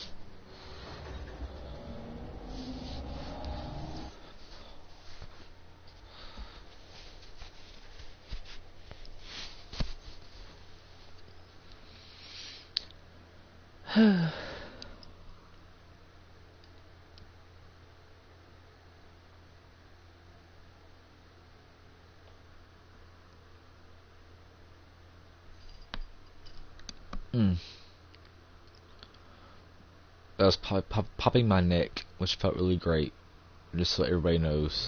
That was popping my neck, which felt really great. Just so everybody knows.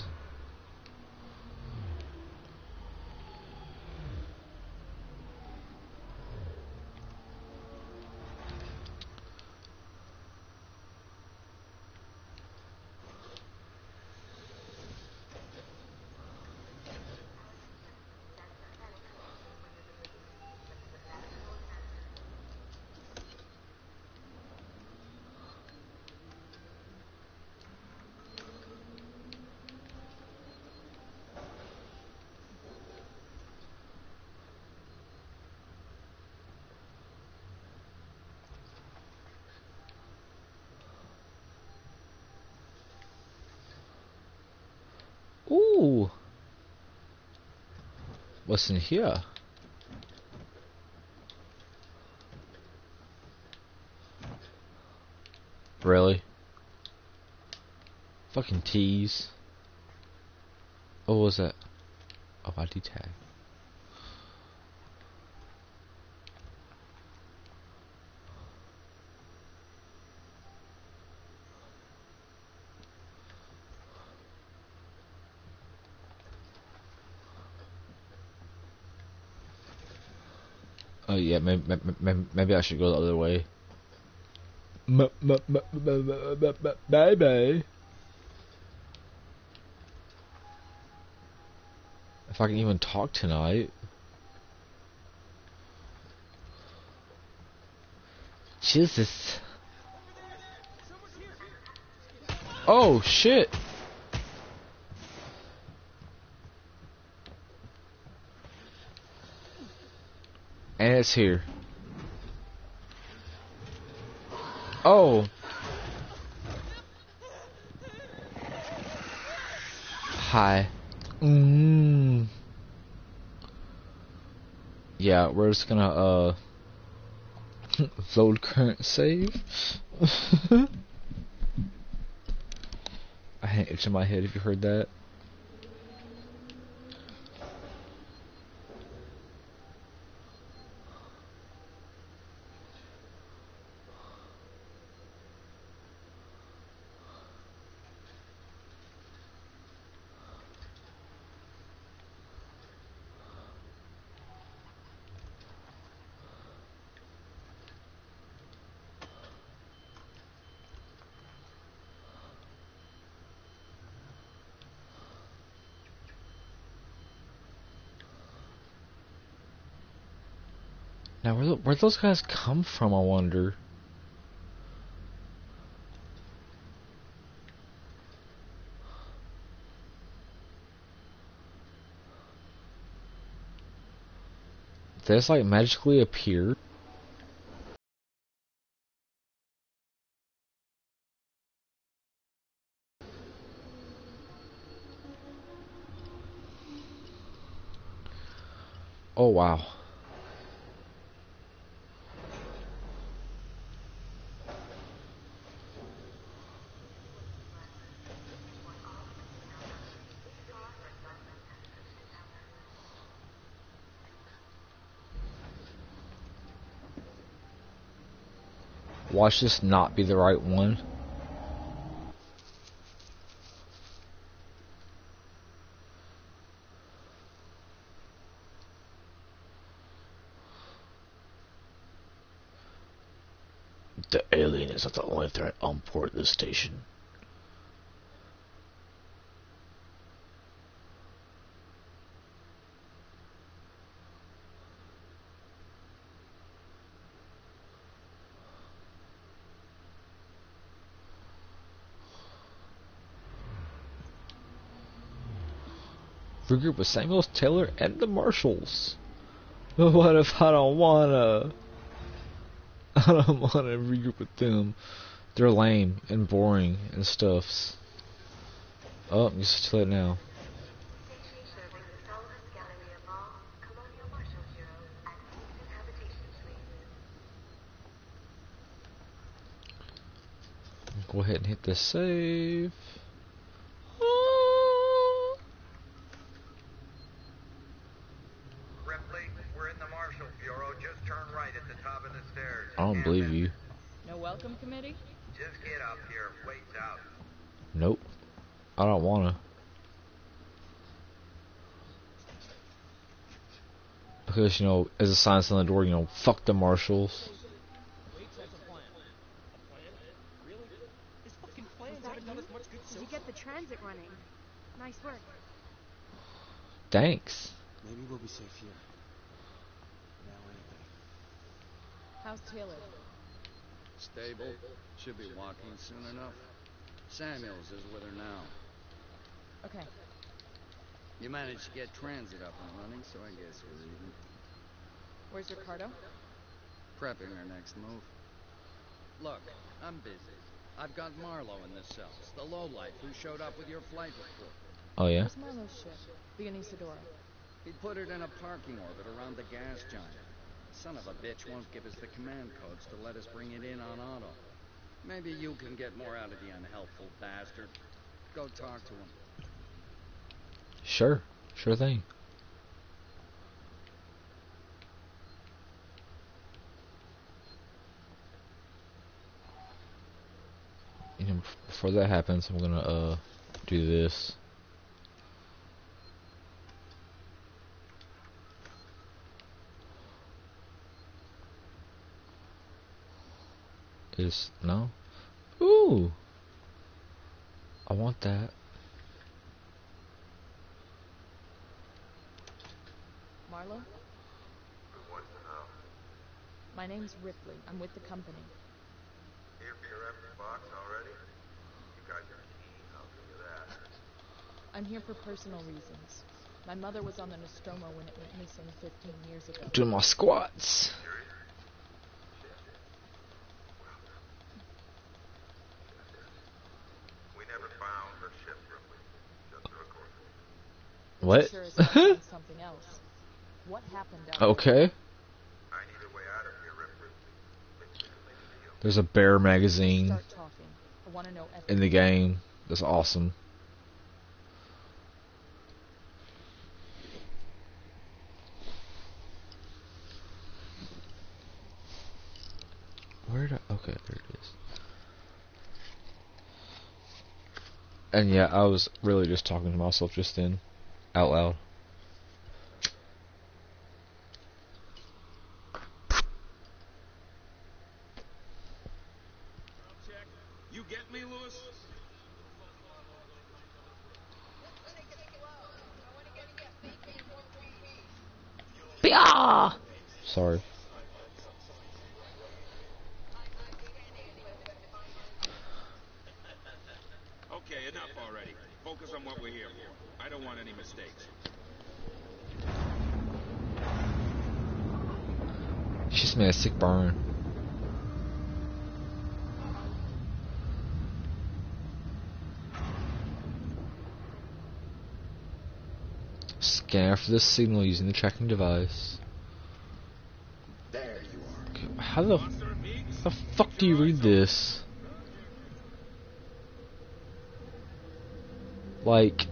Ooh. What's in here? Really? Fucking tease. Oh, what was that? Oh, ID tag. Oh yeah, maybe I should go the other way. Bye bye. If I can even talk tonight. Jesus. Oh shit. And it's here. Oh. Hi. Yeah, we're just gonna load current save. I had an itch in my head if you heard that. Now, where'd those guys come from, I wonder? this like magically appear? Oh wow. Watch this not be the right one. The alien is not the only threat on board this station. Regroup with Samuels, Taylor, and the Marshals. But what if I don't wanna? I don't wanna regroup with them. They're lame and boring and stuffs. Oh, you just too late now. Go ahead and hit the save. I don't believe you. No welcome committee? Just get up here. Wait's out. Nope. I don't wanna. Because, you know, as a sign on the door, you know, fuck the Marshals. Did you get the transit running? Nice work. Thanks. Maybe we'll be safe here. Now anything. How's Taylor? Stable. Should be walking soon enough. Samuels is with her now. Okay. You managed to get transit up and running, so I guess we're even. Where's Ricardo? Prepping her next move. Look, I'm busy. I've got Marlowe in the cells, the lowlife who showed up with your flight report. Oh yeah? Where's Marlowe's ship? The Anesidora. He put it in a parking orbit around the gas giant. Son of a bitch won't give us the command codes to let us bring it in on auto. Maybe you can get more out of the unhelpful bastard. Go talk to him. Sure. Sure thing. You know, before that happens, I'm gonna do this. Is no? Ooh! I want that. Marlowe? Who wants to know? My name's Ripley. I'm with the company. Here for your empty box already? You got your key, I'll give you that. I'm here for personal reasons. My mother was on the Nostromo when it went missing 15 years ago. Doing my squats. We never found her ship, Ripley. Just a record. What? Sure as hell found something else. What happened out there? Okay. I need a way out of here, Ripley. There's a Bear magazine Start talking. I want to know everything. in the game. That's awesome. Where did I... Okay, there it is. And yeah, I was really just talking to myself just then. Out loud. Check. You get me, Lewis? Yeah. Sorry. Okay, enough already. Focus on what we're here for. I don't want any mistakes. She just made a sick burn. Scan for the signal using the tracking device. There you are. How the fuck do you read this? Like,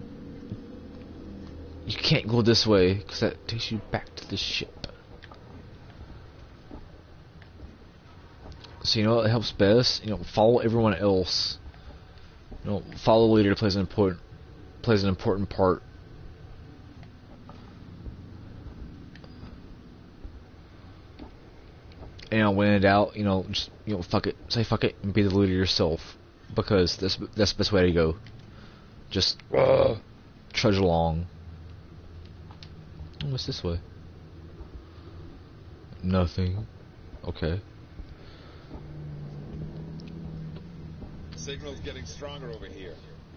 you can't go this way because that takes you back to the ship. So you know what helps best? You know, follow everyone else. You know, follow the leader plays an important part. And when in doubt, you know, just fuck it, say fuck it, and be the leader yourself, because that's the best way to go. Just trudge along. What's this way? Nothing. Okay. Signal's getting stronger over here.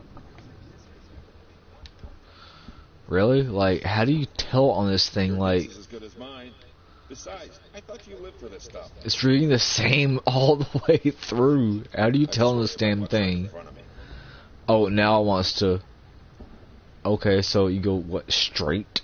Really? Like, how do you tell on this thing? Like, This is as good as mine. Besides, I thought you lived for this stuff. it's reading the same all the way through. How do you tell on this damn thing? Oh, now it wants to. Okay, so you go what, straight?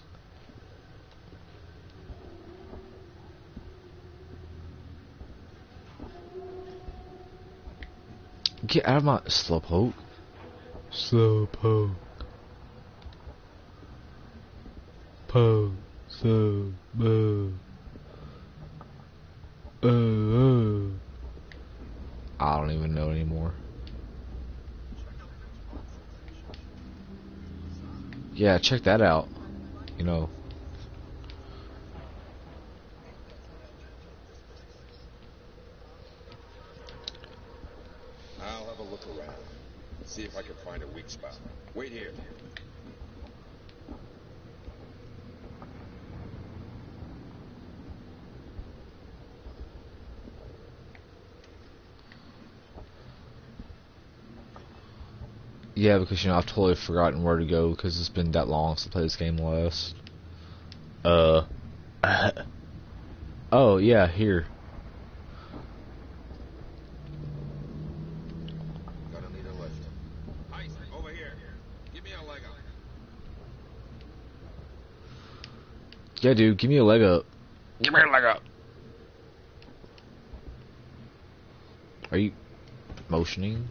Get out of my slowpoke. Slowpoke. Poke. Slowpoke. I don't even know anymore. Yeah, check that out. You know. I'll have a look around. See if I can find a weak spot. Wait here. Yeah, because I've totally forgotten where to go because it's been that long since I played this game last. Oh yeah, here. Gonna need a lift. Ice, over here. Give me a leg up. Yeah, dude, give me a leg up. Give me a leg up. Are you motioning?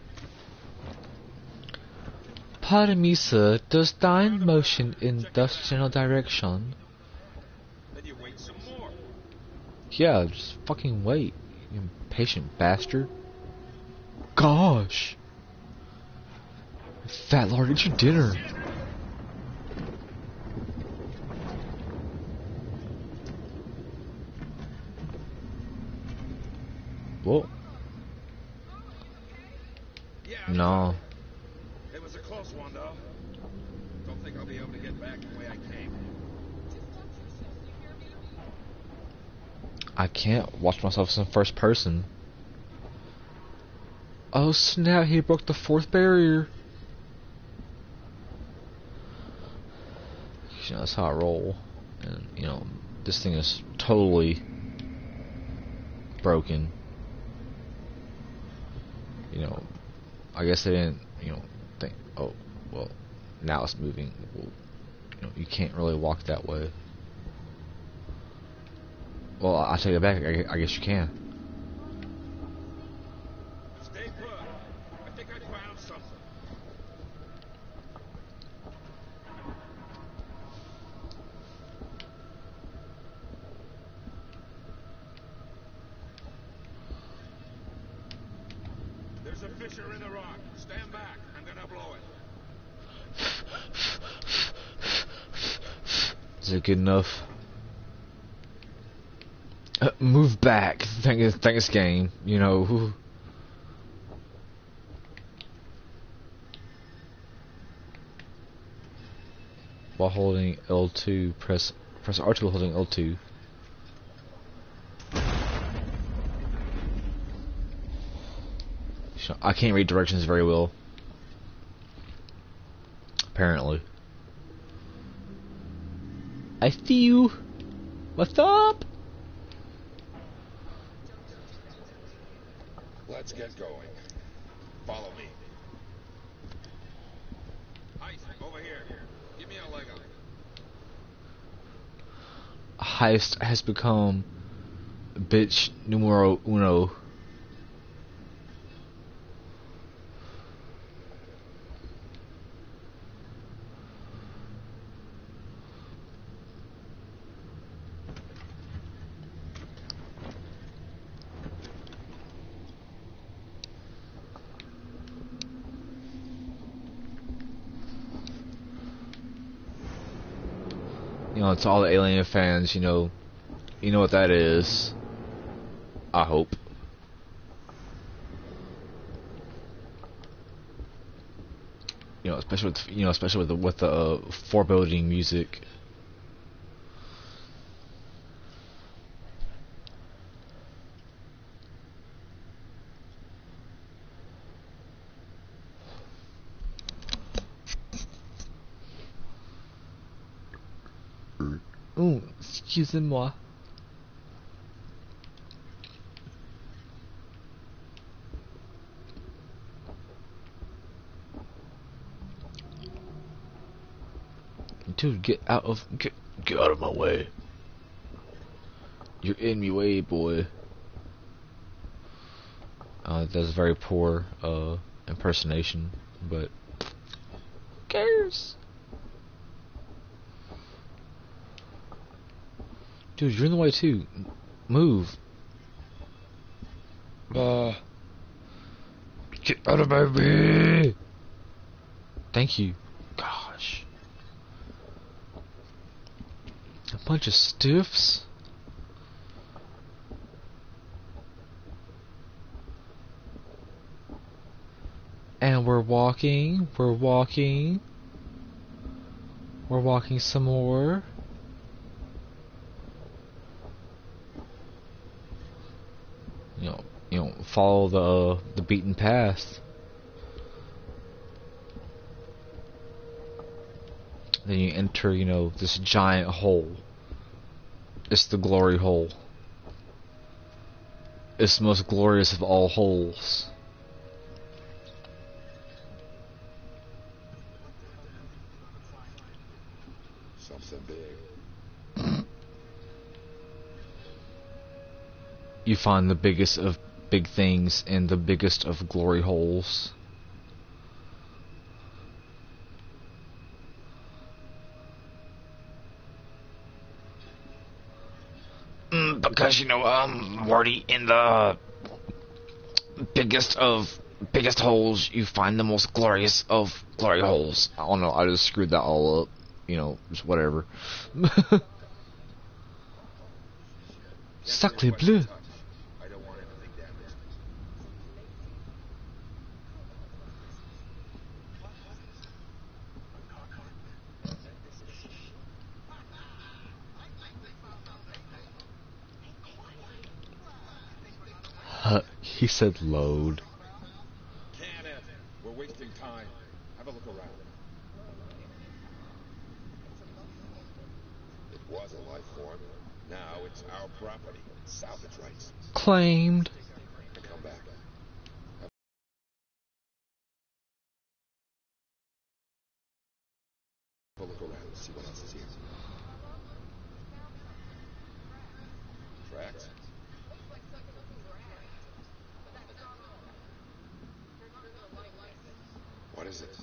Pardon me, sir. Does thine motion in thus general direction? Then you wait some more. Yeah, just fucking wait, you impatient bastard. Gosh. Fat lord, eat your dinner. Whoa. Yeah. No. It was a close one, though. Don't think I'll be able to get back the way I came. I can't watch myself in first person. Oh snap, he broke the fourth barrier. You know, that's how I roll. And, you know, this thing is totally broken. You know, I guess they didn't, you know, think, oh, well, now it's moving. Well, you know, you can't really walk that way. Well, I take it back. I guess you can. Stay put. I think I found something. There's a fissure in the rock. Stand back. I'm gonna blow it. Is it good enough? Move back. Thanks, game. You know. While holding L2, press R2 while holding L2. I can't read directions very well. Apparently. I see you. What's up? Let's get going. Follow me. Heist, over here. Give me a leg up. Heist has become bitch numero uno. You know, to all the Alien fans, you know what that is. I hope. You know, especially with the foreboding music. Oh, excusez-moi. Dude, get out of my way. You're in me way, boy. That's very poor impersonation, but who cares? Dude, you're in the way too. Move. Get out of my way. Thank you. Gosh. A bunch of stiffs. And we're walking some more. You know, follow the beaten path. Then you enter, you know, this giant hole. It's the glory hole. It's the most glorious of all holes. Something big. You find the biggest of big things in the biggest of glory holes. Because, you know, Wardy, in the biggest holes, you find the most glorious of glory holes. I don't know, I just screwed that all up. You know, just whatever. Sacre bleu. I don't want anything damaged. He said load. Can't. We're wasting time. Have a look around. It was a life form. Now it's our property. Salvage rights. Claimed. Come back. Have a look around. See what else is here. Tracks? What is it?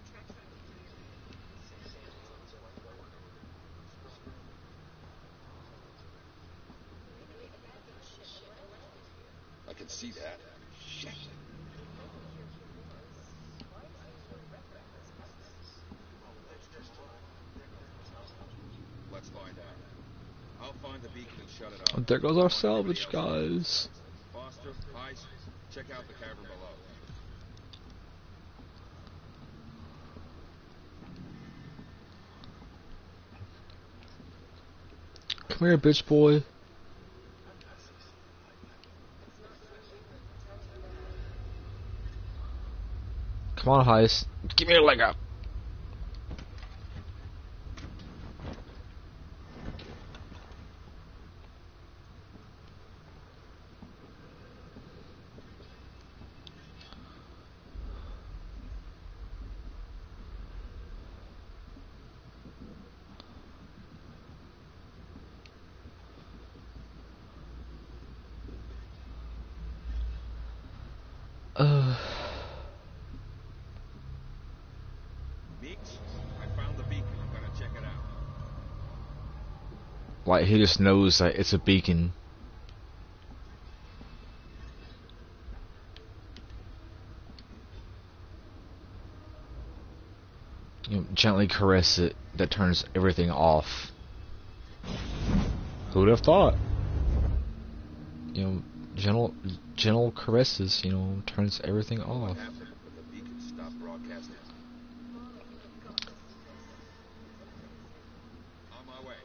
I can see that. Shit. Let's find out. I'll find the beacon and shut it off. There goes our salvage, guys. Foster, Heist, check out the cavern below. Come here, bitch boy. Come on, Heist. Give me a leg up. Meeks, I found the beacon. I'm gonna check it out. Like, he just knows that it's a beacon. You know, gently caress it. That turns everything off. Who would have thought? You know, gentle caresses, you know, turns everything off. What happened when the beacon stopped broadcasting? On my way.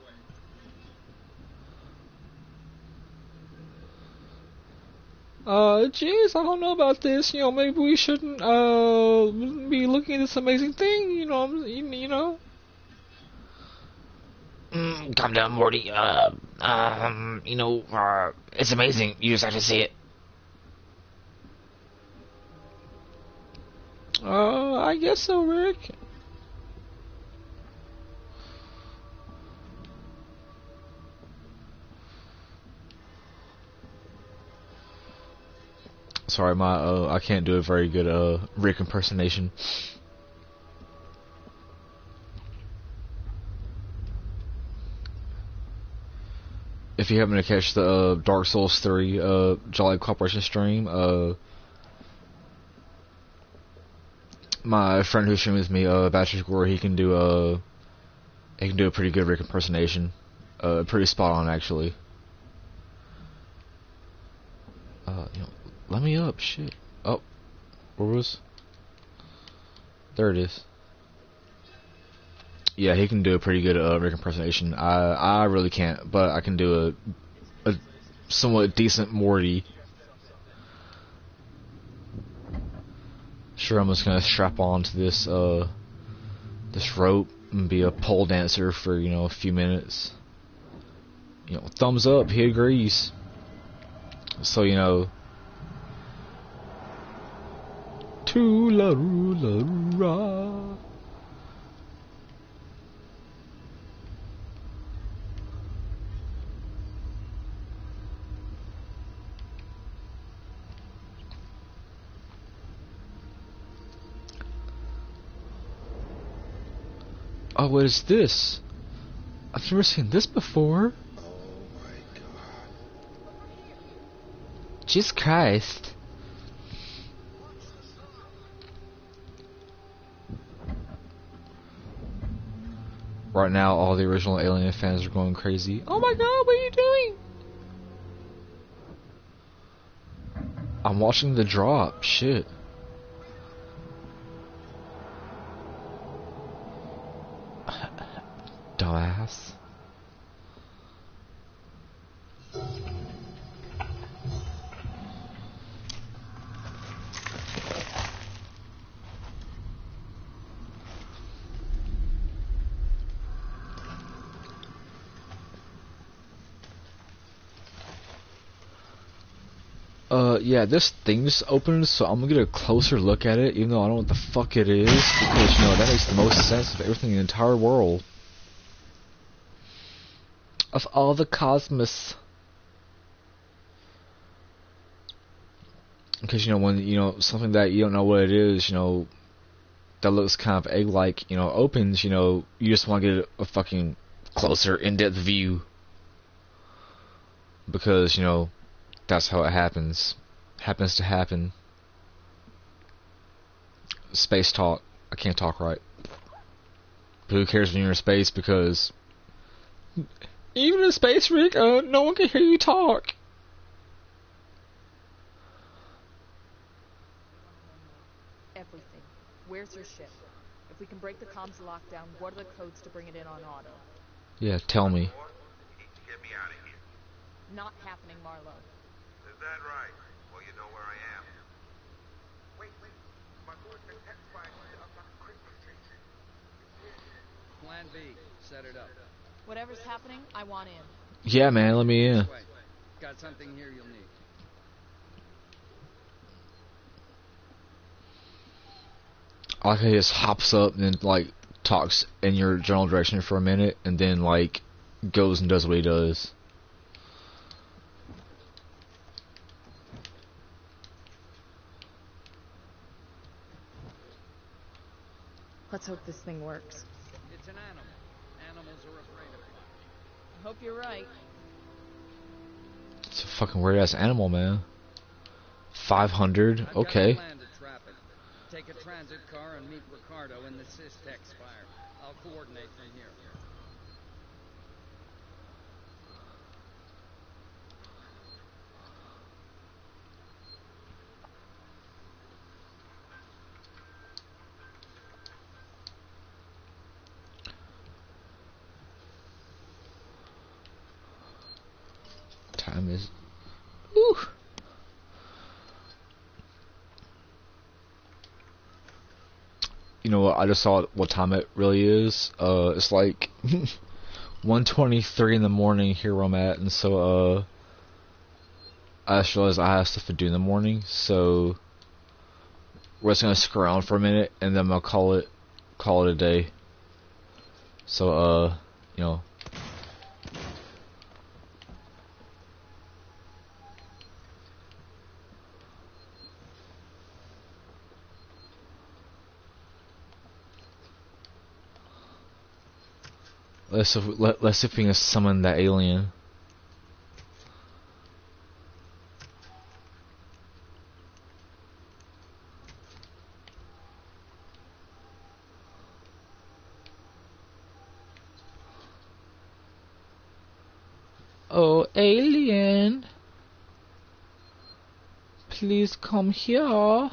Jeez, I don't know about this. You know, maybe we shouldn't, be looking at this amazing thing. You know, you know. Calm down, Morty. You know, it's amazing. You just have to see it. I guess so, Rick. Sorry, I can't do a very good, Rick impersonation. If you happen to catch the Dark Souls 3 Jolly Corporation stream, my friend who streams me, Bachelor Gore, he can do a pretty good Rick impersonation, pretty spot on actually. You know, let me up, shit. Oh, where was? There it is. Yeah, he can do a pretty good Rick impersonation. I really can't, but I can do a somewhat decent Morty. Sure, I'm just gonna strap on to this rope and be a pole dancer for, you know, a few minutes. You know, thumbs up, he agrees. So, you know, Too-la-roo-la-roo-ra. Oh, what is this? I've never seen this before. Oh my god. Jesus Christ. Right now, all the original Alien fans are going crazy. Oh my god, what are you doing? I'm watching the drop. Shit. Dumbass. Yeah, this thing just opened, so I'm gonna get a closer look at it, even though I don't know what the fuck it is, because, you know, that makes the most sense of everything in the entire world. Of all the cosmos. Because, you know, when, you know, something that you don't know what it is, you know, that looks kind of egg-like, you know, opens, you know, you just want to get a fucking closer, in-depth view. Because, you know, that's how it happens. Happens to happen. Space talk. I can't talk right. But who cares when you're in space, because even in space, Rick, no one can hear you talk. Everything. Where's your ship? If we can break the comms lockdown, what are the codes to bring it in on auto? Yeah, tell me. You need to get me out of here. Not happening, Marlowe. Is that right? Well, you know where I am. Wait. My boy's been testified up on the Christmas tree. Plan B. Set it up. Whatever's happening, I want in. Yeah, man, let me in. This way. Got something here you'll need. I like how he just hops up and then, like, talks in your general direction for a minute, and then, like, goes and does what he does. Let's hope this thing works. It's an animal. Animals are afraid of fire. I hope you're right. It's a fucking weird ass animal, man. 500. Okay. I've got a plan to trap it. Take a transit car and meet Ricardo in the Systex fire. I'll coordinate from here. Time is. Ooh. You know what? I just saw what time it really is. It's like 1:23 in the morning here where I'm at, and so I just realized I have stuff to do in the morning. So we're just gonna screw around for a minute, and then I'll call it a day. So you know. Let's see if we can summon that alien. Oh, alien. Please come here.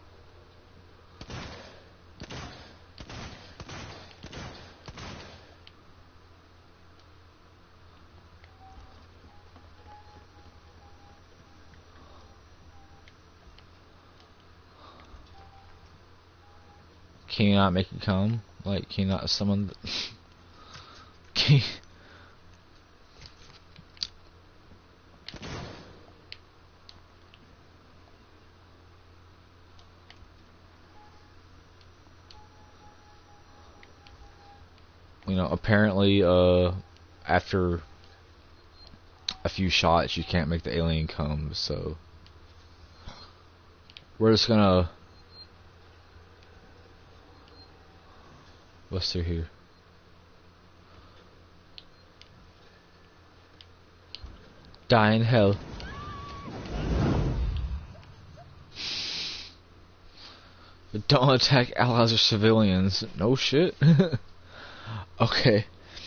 Can you not make it come? Like, can you not summon the can you... You know, apparently, after a few shots, you can't make the alien come, so we're just gonna... What's through here? Die in hell. But don't attack allies or civilians. No shit. Okay.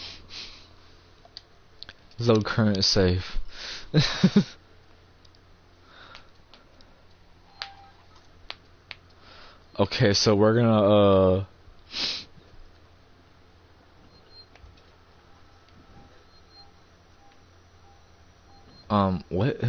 Zone current is safe. Okay, so we're gonna what?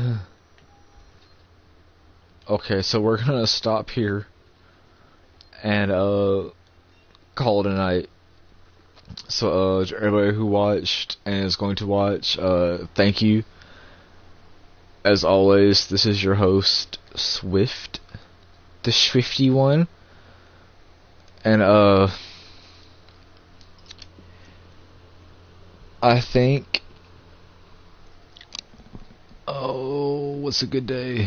Okay, so we're gonna stop here and call it a night. So to everybody who watched and is going to watch, thank you. As always, this is your host, Swift, the Swifty one, and I think, oh, what's a good day?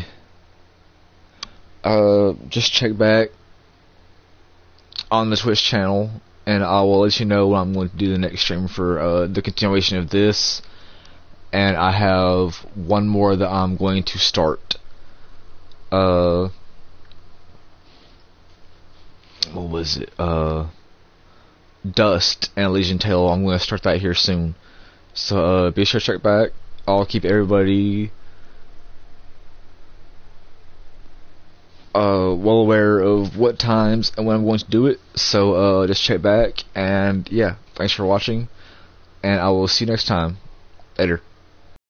Just check back on the Twitch channel, and I will let you know when I'm going to do the next stream for the continuation of this. And I have one more that I'm going to start. What was it? Dust and Legion Tale. I'm going to start that here soon. So be sure to check back. I'll keep everybody well aware of what times and when I'm going to do it. So just check back, and yeah, thanks for watching, and I will see you next time. Later.